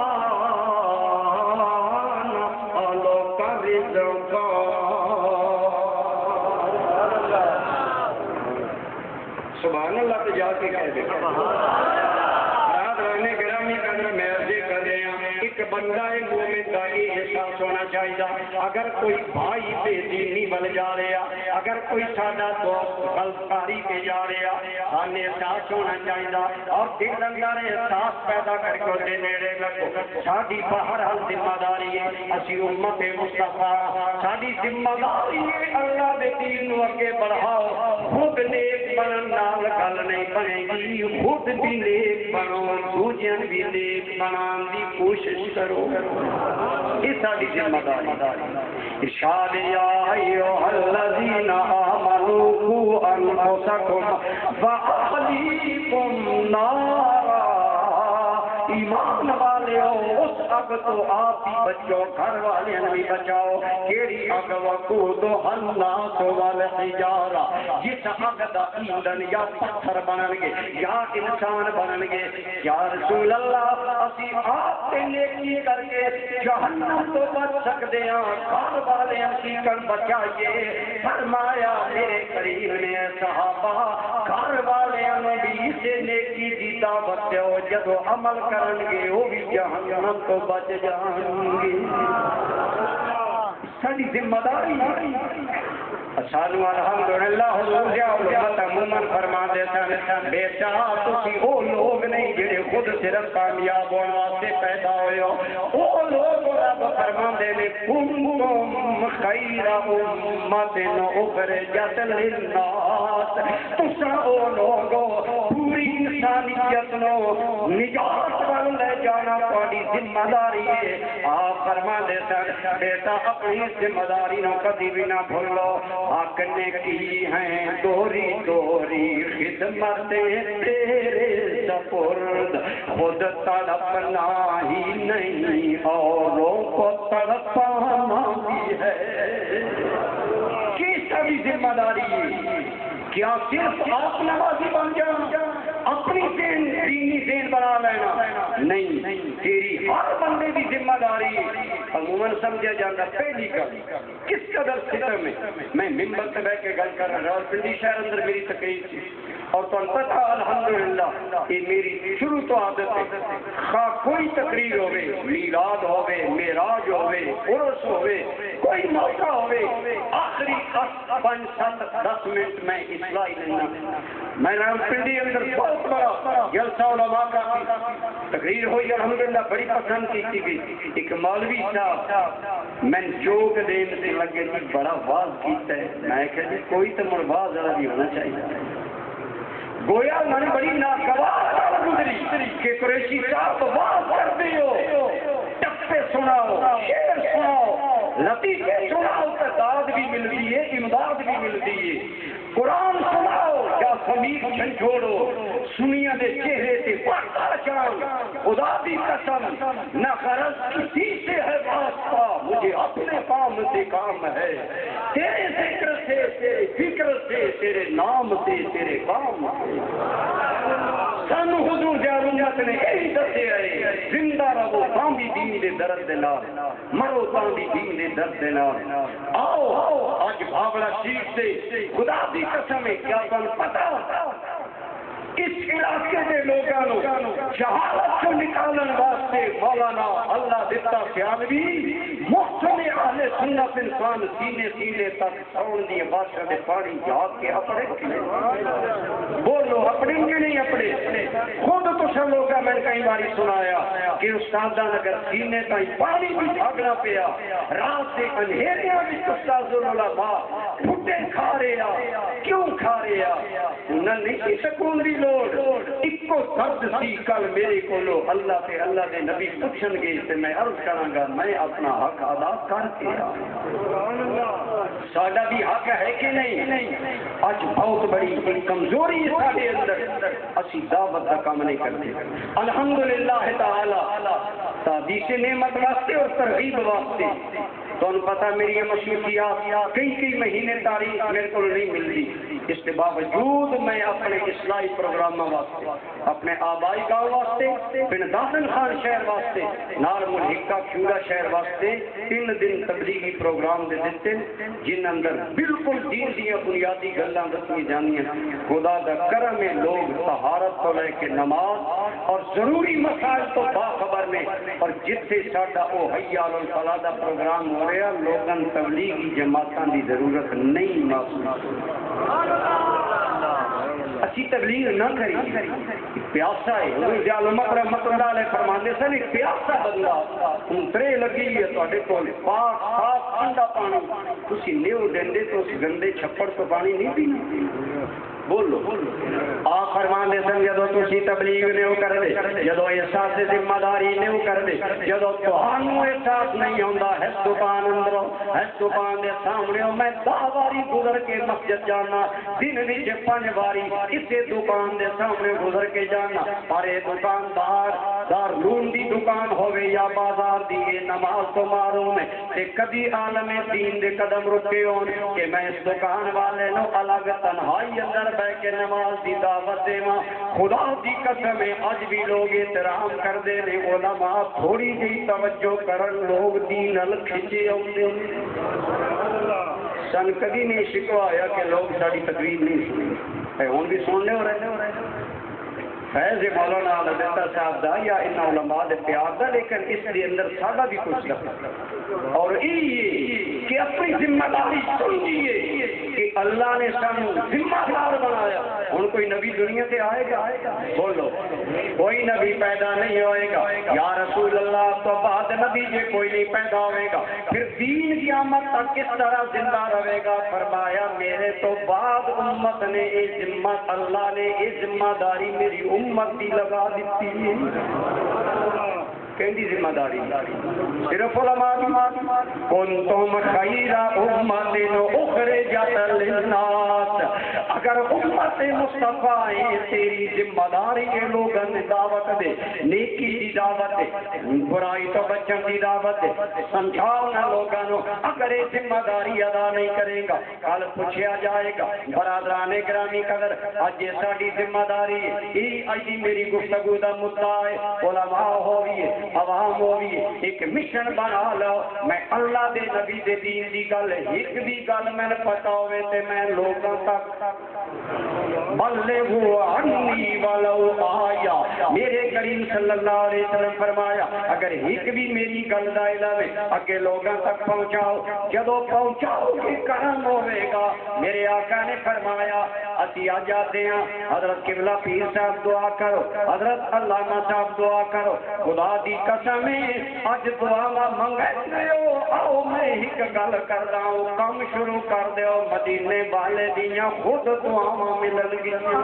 نَسْأَلُكَ رِزْقًا سبحان اللہ تو جا کے کہہ دے رات رہنے گرامی قدر میں عرضی کر رہے ہیں ایک بندہ مومن کا یہ احساس ہونا چاہیے اگر کوئی بھائی بے دینی بن جا رہا اگر کوئی سادہ دوست غلطکاری پہ جا رہا ہمیں احساس ہونا چاہیے اور دل اندر احساس پیدا کر کے دے نیڑے لگو ساری بہرحال ذمہ داری ہے اسی امت مصطفیٰ ساری ذمہ داری ہے اللہ دے دین نو اگے بڑھاؤ خود نیک بنن نال گل نہیں بنے گی خود بھی نیک بنو دوجیاں بھی نیک بنان دی کوشش کرو یہ ساری ذمہ داری ارشاد یا ایھا الذین آمنوا قوا انفسکم واہلیکم نارا ایمان والے ہو اس اگ تو آپ بھی بچو گھر والے بھی بچاؤ کیڑی اگ وقود الناس والحجارہ جس اگ دا ایندھن یا پتھر بنن گے یا انسان بنن گے یا رسول اللہ اسی آپ تے نیکی کر کے جہنم تو بچ سکتے ہیں گھر والے اسی کر بچائیے فرمایا میرے کریم نے صحابہ گھر والے بھی سے نیکی دی دعوت دیو جدو عمل کرن گے وہ بھی جہنم تو بچ جائیں گے ساری ذمہ داری سانو الحمدللہ حضور دے علماء عموماً فرما دیتا ہے بیٹا تسی وہ لوگ نہیں جڑے خود صرف کامیاب ہونے واسطے پیدا ہوئے ہو وہ لوگ رب فرما دے نے کنتم خیر امت اخرجت للناس تسا وہ لوگو پوری انسانیت نو نجات وال لے جانا تہاڈی ذمہ داری ہے آپ فرما دیتا بیٹا اپنی ذمہ داری نو کبھی بھی نہ بھولو حق نے کی ہیں دوری دوری خدمتیں تیرے سپرد خود تڑپنا ہی نہیں اوروں کو تڑپانا بھی ہے کس سبھی ذمہ داری کیا صرف آپ نمازی بن جانا اپنی دینی دین بنا لینا نہیں تیری ہر بندے کی ذمہ داری عموماً سمجھا جاتا پہلی گل کس قدر ستم ہے میں ممبر سے بیٹھ کے گل کر رہا راولپنڈی شہر اندر میری تقریر تھی اور تو پتہ الحمدللہ یہ میری شروع تو عادت ہے خواہ کوئی تقریر ہوئے میلاد ہوئے معراج ہوئے عرس ہوئے کوئی موقع ہوئے آخری 5-7-10 منٹ میں اصلاح لینا میں راولپنڈی اندر بہت بڑا جلسہ علماء کا تقریر ہوئی الحمدللہ بڑی پسند کی گئی ایک مولوی صاحب میں جوک دین سے لگے جی بڑا واز کیتا ہے میں کہا جی کوئی تو مر واز ذرا بھی ہونا چاہیے گویا من بڑی ناگوار گزری کہ قریشی صاحب واز کرتے ہو ٹپے سناؤ شعر سناؤ لطیفے سناؤ تو داد بھی ملتی ہے امداد بھی ملتی ہے قرآن سناؤ خمیر جھنجھوڑو سنیا دے چہرے تے پڑتا چاند خدا دی قسم نہ غرض کسی سے ہے واسطہ مجھے اپنے کام سے کام ہے تیرے ذکر سے تیرے فکر سے تیرے نام سے تیرے کام سے سن حضور جارونیت نے یہی دسے آئے زندہ رہو کامی دین دے درد دے نال مرو کامی دین دے درد دے نال آؤ آج بھاوڑا شریف سے خدا دی قسم ہے کیا تم پتا اس علاقے کے لوگوں شہادت کو نکالن واسطے مولانا اللہ دیتا سیالوی محسن اہل سنت انسان سینے سینے تک سون دی بادشاہ دے پانی جاگ کے اپنے بولو اپنے کے نہیں اپنے خود تو سب لوگوں میں کئی باری سنایا کہ استادہ نگر سینے تائی پانی بھی جھاگنا پیا رات سے انہیریاں بھی استاذ العلماء پھٹے کھا رہے کیوں کھا رہے انہوں نے نہیں سکون دی ایک کو درد سی کل میرے کو لو اللہ تے اللہ دے نبی پوچھن گے تے میں عرض کراں گا میں اپنا حق ادا کر کے ساڈا بھی حق ہے کہ نہیں اج بہت بڑی ایک کمزوری ہے ساڈے اندر اسی دعوت کا کام نہیں کرتے الحمدللہ تعالی تعدیث نعمت واسطے اور ترغیب واسطے تو ان پتہ میری یہ مصروفیات کئی مہینے تاریخ میرے کو نہیں ملتی اس کے باوجود میں اپنے اصلاحی پروگراموں واسطے اپنے آبائی گاؤں واسطے بن دادن خان شہر واسطے نال ملحقہ کھیورا شہر واسطے 3 دن تبلیغی پروگرام دے دیتے جن اندر بالکل دین دیا بنیادی گلاں دسی جانی ہیں خدا دا کرم ہے لوگ طہارت کو لے کے نماز اور ضروری مسائل تو باخبر میں اور جتنے ساڈا او حی علی الفلاح دا پروگرام ہو رہا لوگاں تبلیغی جماعتاں دی ضرورت نہیں محسوس اچھی تبلیغ نہ کری پیاسا ہے حضور جعلمت رحمت اللہ علیہ فرماندے سن ایک پیاسا بندہ انترے لگی ہے تواڈے کول پاک صاف ٹھنڈا پانی تسی نیو دیندے تو اس گندے چھپڑ تو پانی نہیں پینا بولو آپ فرماندے سن جدو تسی تبلیغ نیو کر دے جدو احساس ذمہ داری نیو کر دے جدو تہانوں احساس نہیں ہوندا ہے دکان اندروں ہے دکان دے سامنے میں 10 باری گزر کے مسجد جانا دن وچ 5 باری اسے دکان دے سامنے گزر کے جانا پر یہ دکاندار دارالعلوم دی دکان ہوے یا بازار دی نماز تو معروم ہے تے کبھی عالم دین دے قدم رکے ہون کہ میں اس دکان والے نو الگ تنہائی اندر بیٹھ کے نماز دی دعوت دیواں خدا دی قسم ہے اج بھی لوگ احترام کردے نے علماء تھوڑی جی توجہ کرن لوگ دین ال کھچے اوندے سن کبھی نہیں شکوایا کہ لوگ ساری تقریر نہیں سنی ہوں بھی سننے ہو رہے فیض مولانا علیہ صاحب دا یا ان علماء دے پیار دا لیکن اس کے اندر ساڈا بھی کچھ لگتا اور یہ کہ اپنی ذمہ داری سمجھیے کہ اللہ نے سانو ذمہ دار بنایا ہن کوئی نبی دنیا سے آئے گا بولو کوئی نبی پیدا نہیں ہوئے گا یا رسول اللہ تو بعد نبی جے کوئی نہیں پیدا ہوئے گا پھر دین قیامت تک کس طرح زندہ رہے گا فرمایا میرے تو بعد امت نے یہ ذمہ اللہ نے یہ ذمہ داری میری امت دی لگا دیتی ہے کہندی ذمہ داری صرف علماء کنتم خیر امت اخرجت للناس اگر امت مصطفیٰ تیری ذمہ داری کے لوگوں نے دعوت دے نیکی دی دعوت دے برائی تو بچن دی دعوت دے سمجھاؤ نہ لوگوں اگر یہ ذمہ داری ادا نہیں کرے گا کل پوچھا جائے گا برادران گرامی قدر اج یہ ساری ذمہ داری یہ اج میری گفتگو دا مدعا ہے علماء ہوئیے عوام ہوئی ایک مشن بنا لو میں اللہ دے نبی دے دین دی گل ایک بھی گل میں پتا ہوئے تے میں لوگوں تک بلغوا عنی ولو آیا میرے کریم صلی اللہ علیہ وسلم فرمایا اگر ایک بھی میری گل دا علم ہے اگے لوگوں تک پہنچاؤ جدو پہنچاؤ گے کرم ہوئے گا میرے آقا نے فرمایا اسی آ جاتے ہیں حضرت قبلہ پیر صاحب دعا کرو حضرت علامہ صاحب دعا کرو خدا دی قسم اج دعا منگے آؤ میں ایک گل کر رہا ہوں کام شروع کر دیو مدینے والے دیاں خود دعا ملن گیا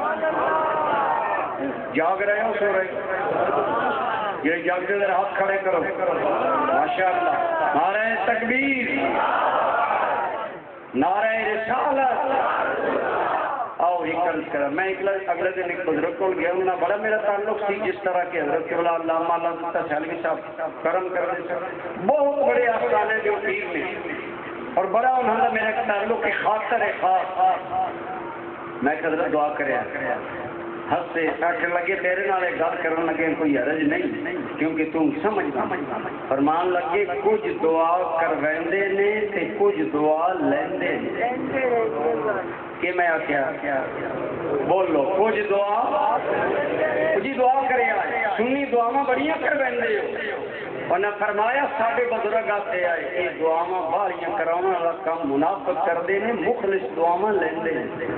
جاگ رہے ہو سو رہے یہ جاگ دے ہاتھ کھڑے کرو ماشاءاللہ نعرہ تکبیر نعرہ رسالت آؤ ایک عرض کرا میں اگلے دن ایک بزرگ کو گیا انہوں نے بڑا میرا تعلق سی جس طرح کہ حضرت قبلہ علامہ علامہ سالمی صاحب کرم کرتے بہت بڑے آستانے جو پیر میں اور بڑا انہوں نے میرا تعلق کی خاطر خاص میں حضرت دعا کریا حد سے آخر لگے تیرے نال گل کرن لگے کوئی حرج نہیں کیونکہ تم سمجھنا فرمان لگے کچھ دعا کرویندے نے تے کچھ دعا لیندے کہ میں آخیا بولو کچھ دعا کچھ دعا کرے سنی دعاواں بڑیاں کرویندے ہو انہیں فرمایا ساڈے بزرگ آتے آئے یہ دعاواں باریاں کراؤنا والا کام منافق کردے نے مخلص دعاواں لیندے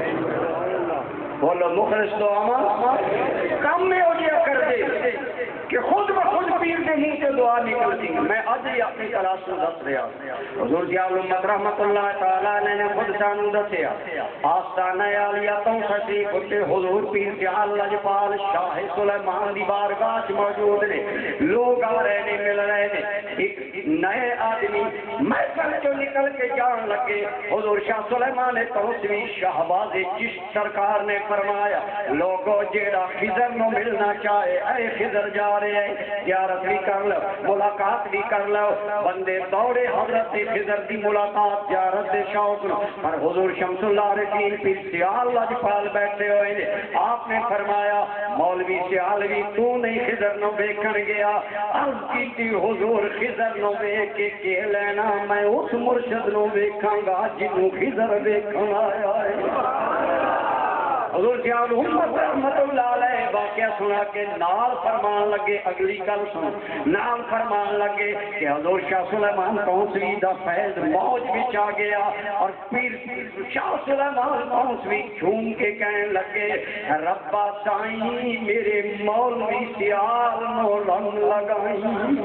بولو مخلص دعاواں کم میں ہو گیا کر دے کہ خود بخود پیر کے منہ سے دعا نکلتی میں آج ہی اپنی کلاس میں دس رہا حضور کی علامت رحمت اللہ تعالیٰ نے خود سانو دسیا آستانہ عالیتوں تشریف ہوتے حضور پیر کے لجپال شاہ سلیمان دی بارگاہ موجود نے لوگ آ رہے نے مل رہے نے ایک نئے آدمی محفل جو نکل کے جان لگے حضور شاہ سلیمان توسوی شہباز چشت سرکار نے فرمایا لوگوں جیڑا خضر نو ملنا چاہے اے خضر جا رہے ہیں زیارت بھی کر لو ملاقات بھی کر لو بندے دوڑے حضرت خضر دی ملاقات زیارت دے شوق نو پر حضور شمس اللہ رسول پیر سیال لجپال بیٹھے ہوئے نے آپ نے فرمایا مولوی سیالوی تو نہیں خضر نو بیکھن گیا عرض کیتی حضور خضر نو بیک کے لینا میں اس مرشد نو بیکھاں گا جنوں خضر بیکھن آیا ہے حضور کی محمد رحمت اللہ علیہ واقعہ سنا کے نال فرمان لگے اگلی گل سن نام فرمان لگے کہ حضور شاہ سلیمان توسوی دا فیض موج وچ آ گیا اور پیر شاہ سلیمان توسوی جھوم کے کہنے لگے ربا سائیں میرے مولوی سیال نو رنگ لگائی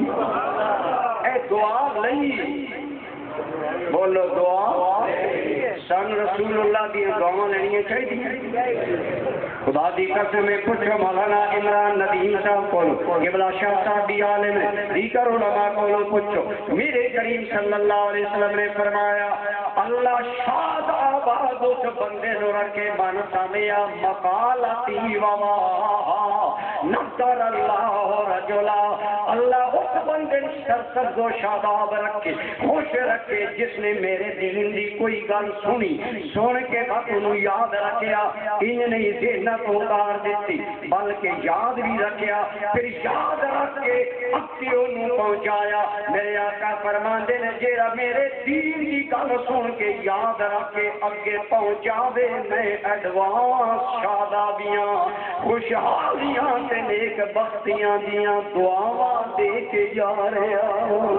اے دعا لئی بولو دعا سن رسول اللہ دی دعا لینی چاہیے خدا دی قسم میں پوچھو مولانا عمران ندیم صاحب کو قبلہ شاہ صاحب بھی عالم ہے دیگر علماء کو پوچھو میرے کریم صلی اللہ علیہ وسلم نے فرمایا اللہ شاد آباد اس بندے نو رکھے من سمیا مقالتی وواہا نصر اللہ رجلا اللہ اس بندے سرسبز و شاداب رکھے خوش رکھے جس نے میرے دین دی کوئی گل سنی سن کے بعد انہوں یاد رکھیا ان نہیں ذہنت اتار دیتی بلکہ یاد بھی رکھیا پھر یاد رکھ کے اپنی انہوں پہنچایا میرے آقا فرماندے نے جیرا میرے دین دی گل سن کے یاد رکھ کے اگے پہنچاوے میں ایڈوانس شادابیاں خوشحالیاں تے نیک بختیاں دیاں دعاواں دے کے جا رہے ہوں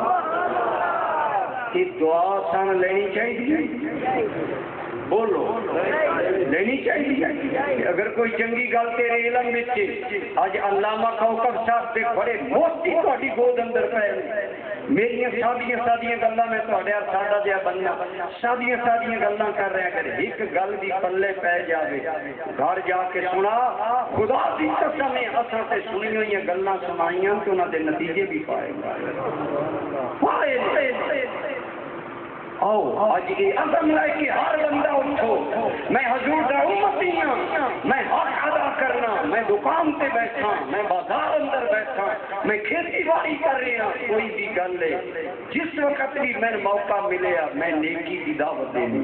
کہ دعا سن لینی چاہیے بولو لینی چاہیے اگر کوئی چنگی گل تیرے علم وچ اج علامہ کوکب صاحب دے بڑے موتی تہاڈی گود اندر پے میری سادیاں گلاں میں تہاڈے ساڈا جہا بننا سادیاں گلاں کر رہا کر ایک گل دی پلے پے جاوے گھر جا کے سنا خدا دی قسم اساں تے سنی ہوئی گلاں سنائیاں تے انہاں دے نتیجے بھی پائے آؤ آج یہ عزم لے کے ہر بندہ اٹھو میں حضور دا امتی ہوں میں حق ادا کرنا میں دکان تے بیٹھا میں بازار اندر بیٹھا میں کھیتی باڑی کر رہا کوئی بھی گل ہے جس وقت بھی میں موقع ملے میں نیکی کی دعوت دینی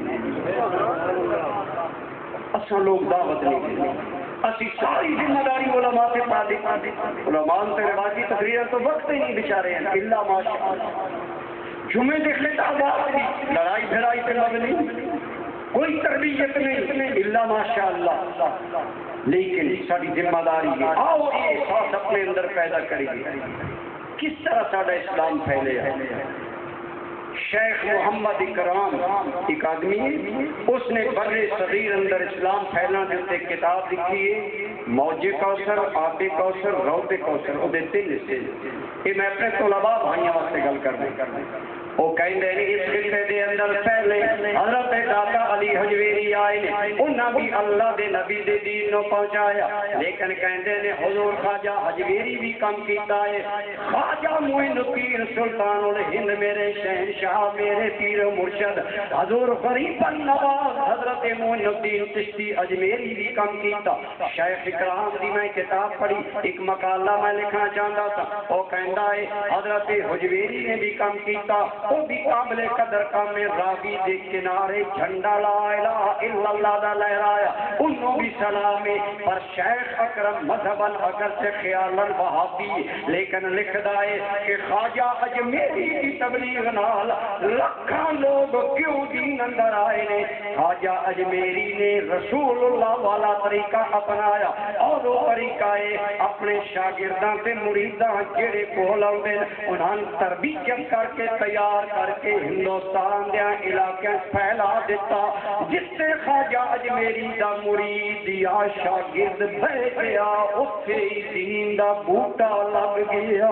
اساں لوگ دعوت نہیں دیں اسی ساری ذمہ داری علماء سے پا دی علماء سے روایتی تقریر تو وقت ہی نہیں بچارے ہیں الا ماشاءاللہ جمعے دے خطابات بھی لڑائی بھڑائی پہ مبنی کوئی تربیت نہیں الا ماشاءاللہ لیکن ساری ذمہ داری ہے آؤ یہ احساس اپنے اندر پیدا کریے کس طرح سارا اسلام پھیلے ہے شیخ محمد اکرام ایک آدمی اس نے بر صغیر اندر اسلام پھیلنا جیسے کتاب لکھی ہے موج کوثر آب کوثر روض کوثر وہ دیتے حصے یہ میں اپنے طلباء بھائیوں واسطے گل کرنے وہ کہندے نے اس خطے دے اندر پہلے حضرت داتا علی حجویری آئے نے انہاں بھی اللہ دے نبی دے دین نو پہنچایا لیکن کہندے نے حضور خواجہ حجویری بھی کم کیتا ہے خواجہ معین الدین سلطان الہند میرے شہنشاہ میرے پیر مرشد حضور غریب النواز حضرت معین الدین چشتی اجمیری بھی کم کیتا. شیخ اکرام دی میں کتاب پڑھی, ایک مقالہ میں لکھنا چاہتا تھا, وہ کہندا ہے حضرت حجویری نے بھی کم کیتا, وہ بھی قابل قدر کام میں راوی دے کنارے جھنڈا لا الہ الا اللہ دا لہرایا, انہوں بھی سلامے. پر شیخ اکرم مذہباً اگر سے خیالاً وہابی لیکن لکھدا ہے کہ خواجہ اجمیری کی تبلیغ نال لکھاں لوگ کیوں دین اندر آئے نے. خواجہ اجمیری نے رسول اللہ والا طریقہ اپنایا, اور وہ طریقہ ہے اپنے شاگرداں تے مریداں جڑے کول آؤندے انہاں تربیت کر کے تیار کر کے ہندوستان دے علاقے پھیلا دیتا. جس سے خواجہ اجمیری دا مرید یا شاگرد بیٹھ گیا اتھے ہی دین دا بوٹا لگ گیا.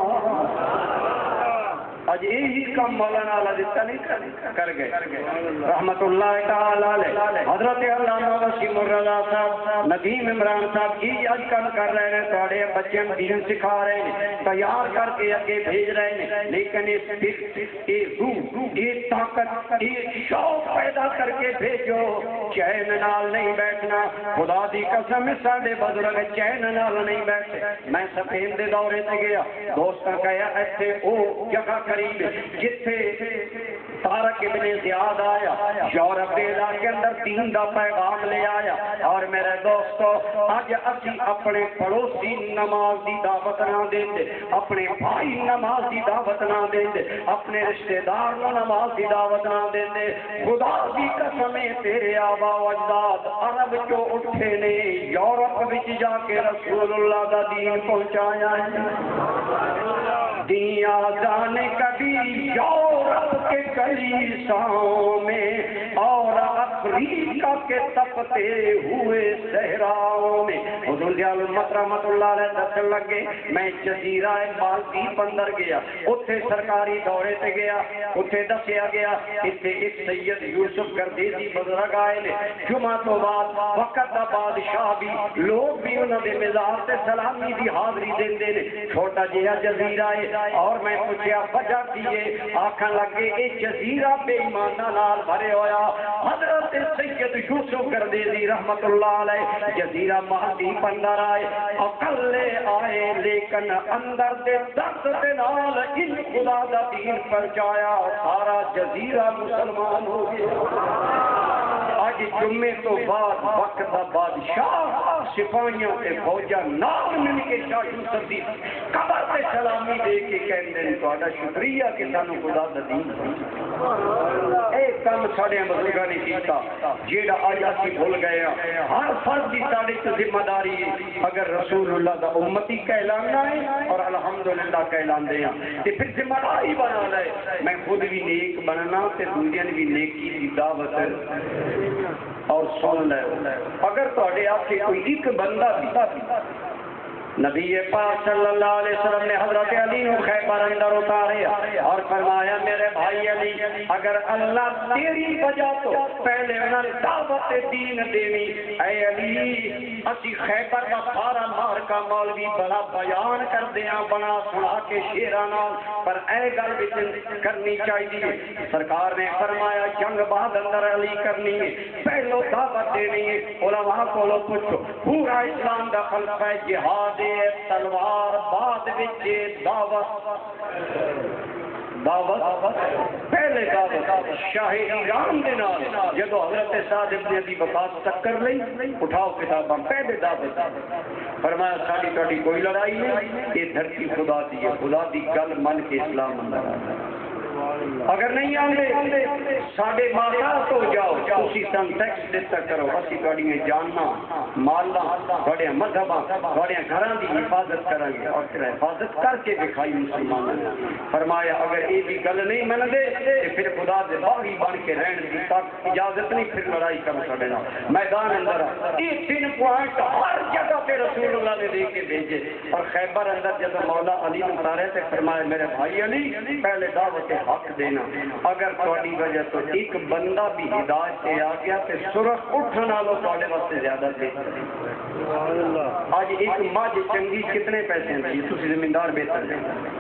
آج یہی کام مولانا لذتا نہیں کر گئے رحمت اللہ تعالی علیہ. حضرت علامہ وسیم الرضا صاحب ندیم عمران صاحب یہ آج کام کر رہے ہیں, تھوڑے بچے دین سکھا رہے ہیں, تیار کر کے آگے بھیج رہے ہیں, لیکن یہ روح یہ طاقت یہ شوق پیدا کر کے بھیجو. چین نال نہیں بیٹھنا, خدا دی قسم ساڈے بزرگ چین نال نہیں بیٹھے. میں سفید دے دورے سے گیا, دوستاں کہیا ایتھے او جگہ قریب جتھے طارق ابن زیاد آیا, یورپ کے علاقے اندر دین دا پیغام لے آیا. اور میرے دوستو آج اسی اپنے پڑوسی نماز دی دعوت نہ دیں دے, اپنے بھائی نماز دی دعوت نہ دیں دے, اپنے رشتہ دار نماز دی دعوت نہ دیں دے. خدا دی قسم تیرے آبا و اجداد عرب جو اٹھے نے یورپ وچ جا کے رسول اللہ دا دین پہنچایا ہے. دنیا جانے کبھی یورپ کے کلیساؤں میں اور افریقہ کے تپتے ہوئے صحراؤں میں. حضور دیال امت رحمت اللہ علیہ دسن لگے میں جزیرہ مالدیپ اندر گیا, اتھے سرکاری دورے سے گیا, اتھے دسیا گیا اتھے ایک سید یوسف گردیسی بزرگ آئے نے. جمعہ تو بعد وقت دا بادشاہ بھی لوگ بھی انہوں نے مزار سے سلامی دی حاضری دین دے نے. چھوٹا جہا جزیرہ ہے, اور میں پوچھیا وجہ کیے, آکھن لگے اے جزیرہ بے ایمانہ نال بھرے ہویا. حضرت سید یوسف گردیسی رحمت اللہ علیہ جزیرہ مالدیپ اندر آئے, اکلے آئے لیکن اندر دے درد دے نال ان خدا دا دین پہنچایا, سارا جزیرہ مسلمان ہو گیا. آج جمعے تو بعد وقت دا بادشاہ سپاہیوں سے فوجا نام مل کے شاہ یوسف دی قبر سے سلامی دے کے کہندے نے تہاڈا شکریہ کہ سانو خدا دا دین ایک کام ساڈے بزرگاں نے کیتا جیڑا اج اسی بھول گئے ہیں. ہر فرد دی ساڈے تے ذمہ داری ہے, اگر رسول اللہ دا امتی کہلانا ہے اور الحمدللہ کہلاندے ہیں تے پھر ذمہ داری بنا لے. میں خود بھی نیک بننا تے دوسریاں بھی نیکی دی دعوت اور سن لے. اگر تہاڈے آکھے کوئی ایک بندہ بھی نبی پاک صلی اللہ علیہ وسلم نے حضرت علی کو خیبر اندر اتارے اور فرمایا میرے بھائی علی, اگر اللہ تیری وجہ تو پہلے انہیں دعوت دین دینی, اے علی اسی خیبر کا سارا مار کا مولوی بڑا بیان کر دیا بنا سنا کے شیرانا, پر اے گل بھی کرنی چاہیے. سرکار نے فرمایا جنگ بعد اندر علی کرنی ہے, پہلو دعوت دینی ہے. علماء کو لو پوچھو پورا اسلام کا فلسفہ جہاد تلوار بعد وچ دعوت پہلے دعوت. شاہ ایران دے نال جدو حضرت سعد ابن ابی وقاص ٹکر لئی اٹھاؤ کتاباں پہلے دعوت. فرمایا ساڈی تہاڈی کوئی لڑائی نہیں, یہ دھرتی خدا دی ہے, خدا دی گل من کے اسلام اندر آ جائے. اگر نہیں آندے ساڈے ماتا تو جاؤ تسی سن ٹیکس دیتا کرو, اسی تہاڈیاں جاناں مالاں تہاڈے مذہباں تہاڈے گھراں دی حفاظت کریں گے اور پھر حفاظت کر کے دکھائی مسلمانوں نے. فرمایا اگر یہ بھی گل نہیں مندے تے پھر خدا دے باغی بن کے رہن دی تک اجازت نہیں, پھر لڑائی کرو ساڈے نال. میدان اندر یہ 3 پوائنٹ ہر جگہ پہ رسول اللہ نے دے کے بھیجے. اور خیبر اندر جب مولا علی اتارے تے فرمایا میرے بھائی علی پہلے دعوت حق دینا, اگر تہاڈی وجہ تو ایک بندہ بھی ہدایت سے آ گیا تے سرخ اٹھن والوں تہاڈے واسطے زیادہ بہتر ہے. آج ایک مجھ چنگی کتنے پیسے ہیں, تسی زمیندار بہتر ہیں.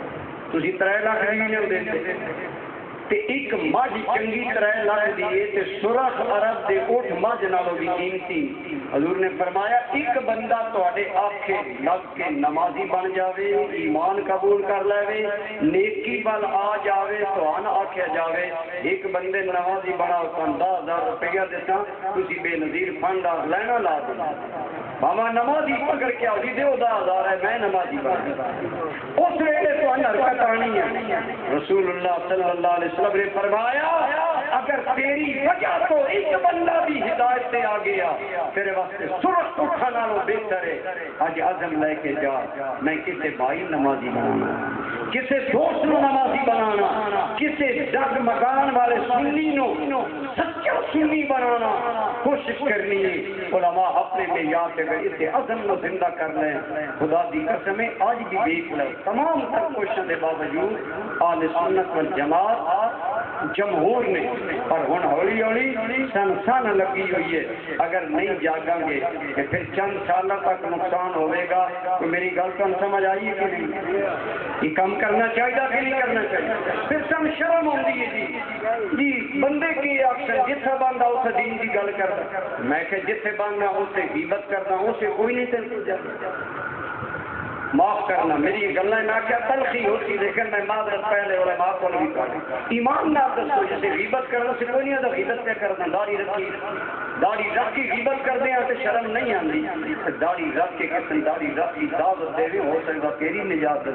تسی 3 لاکھ بھی نہیں دیتے تے ایک مجھ چنگی 3 لاکھ دیے تے سرخ عرب دے اٹھ مجھ نالوں بھی قیمتی حضور نے فرمایا ایک بندہ تواڈے آکھے لگ کے نمازی بن جاوے ایمان قبول کر لے نیکی ول آ جاوے توان آکھیا جاوے ایک بندے نمازی بنا اس 10,000 روپیہ دیتا تسی بے نظیر فنڈ لینا لا دو ماما نمازی پکڑ کے آؤ دیو 10,000 ہے میں نمازی بنا اس ویلے تو حرکت آنی ہے رسول اللہ صلی اللہ علیہ وسلم نے فرمایا اگر تیری وجہ تو ایک بندہ بھی ہدایت سے آ گیا تیرے واسطے سرخ اٹھا نالوں بہتر ہے آج عزم لے کے جا میں کسے بھائی نمازی بنانا کسے دوست نو نمازی بنانا کسے جگمگان والے سنی نو سچا سنی بنانا کوشش کرنی ہے علماء اپنے میں یاد اگر اسے عزم نو زندہ کر لیں خدا دی قسم ہے آج بھی دیکھ لو تمام تر کوششوں کے باوجود اہل سنت والجماعت جمہور نے اور ہن ہولی ہولی سن لگی ہوئی ہے اگر نہیں جاگیں گے کہ پھر چند سالوں تک نقصان ہوئے گا تو میری گل تو سمجھ آئی کہ نہیں یہ کام کرنا چاہیے کہ نہیں کرنا چاہیے پھر سن شرم ہوتی ہے جی بندے کی اکثر جتھے بندہ اسے دین کی گل کرتا میں کہ جتھے بندہ اسے غیبت کرتا اسے کوئی نہیں تنقید معاف کرنا میری گلیں نہ کیا تلخی ہوتی لیکن میں معذرت پہلے علماء کو بھی کہا ایمان نہ دسو جیسے غیبت کرنا سے کوئی نہیں آتا غیبت پہ کرنا داڑھی رکھ کے غیبت کر دیں تو شرم نہیں آتی داڑھی رکھ کے کسن داڑھی رکھ کی دعوت دے ہو سکتا تیری نجات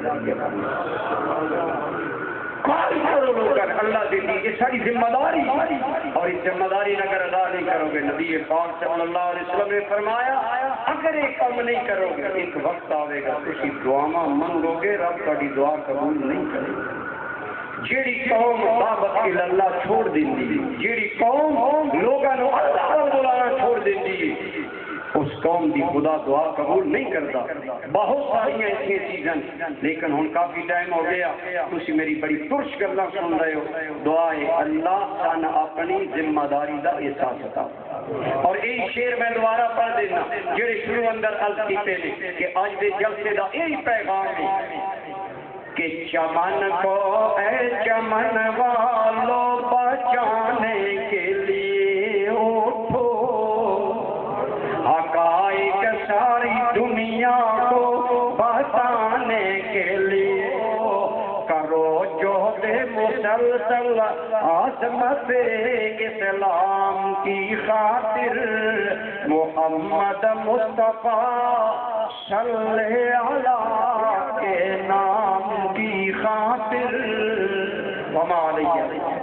اللہ دیتی یہ ساری ذمہ داری اور اس ذمہ داری اگر ادا نہیں کرو گے نبی پاک صلی اللہ علیہ وسلم نے فرمایا اگر ایک کام نہیں کرو گے ایک وقت آئے گا تسی دعا منگو گے رب تاری دعا قبول نہیں کرے گا جیڑی قوم دعوت اللہ چھوڑ دیندی جیڑی قوم لوگوں کو اللہ بلانا چھوڑ دیندی اس قوم دی خدا دعا قبول نہیں کرتا بہت ساری ایسی چیزیں لیکن ہن کافی ٹائم ہو گیا تسی میری بڑی ترش گلاں سن رہے ہو دعائے اللہ سن اپنی ذمہ داری دا احساس عطا اور یہ شعر میں دوبارہ پڑھ دینا جڑے شروع اندر عرض کیتے نے کہ آج دے جلسے دا یہی پیغام ہے کہ چمن کو اے چمن والو بچانے کے لیے اٹھو حقائق ساری دنیا کو بتانے کے لیے کرو جو دے مسلسل عظمت اسلام کی خاطر محمد مصطفیٰ صلی اللہ کے نام کی خاطر وما علیہ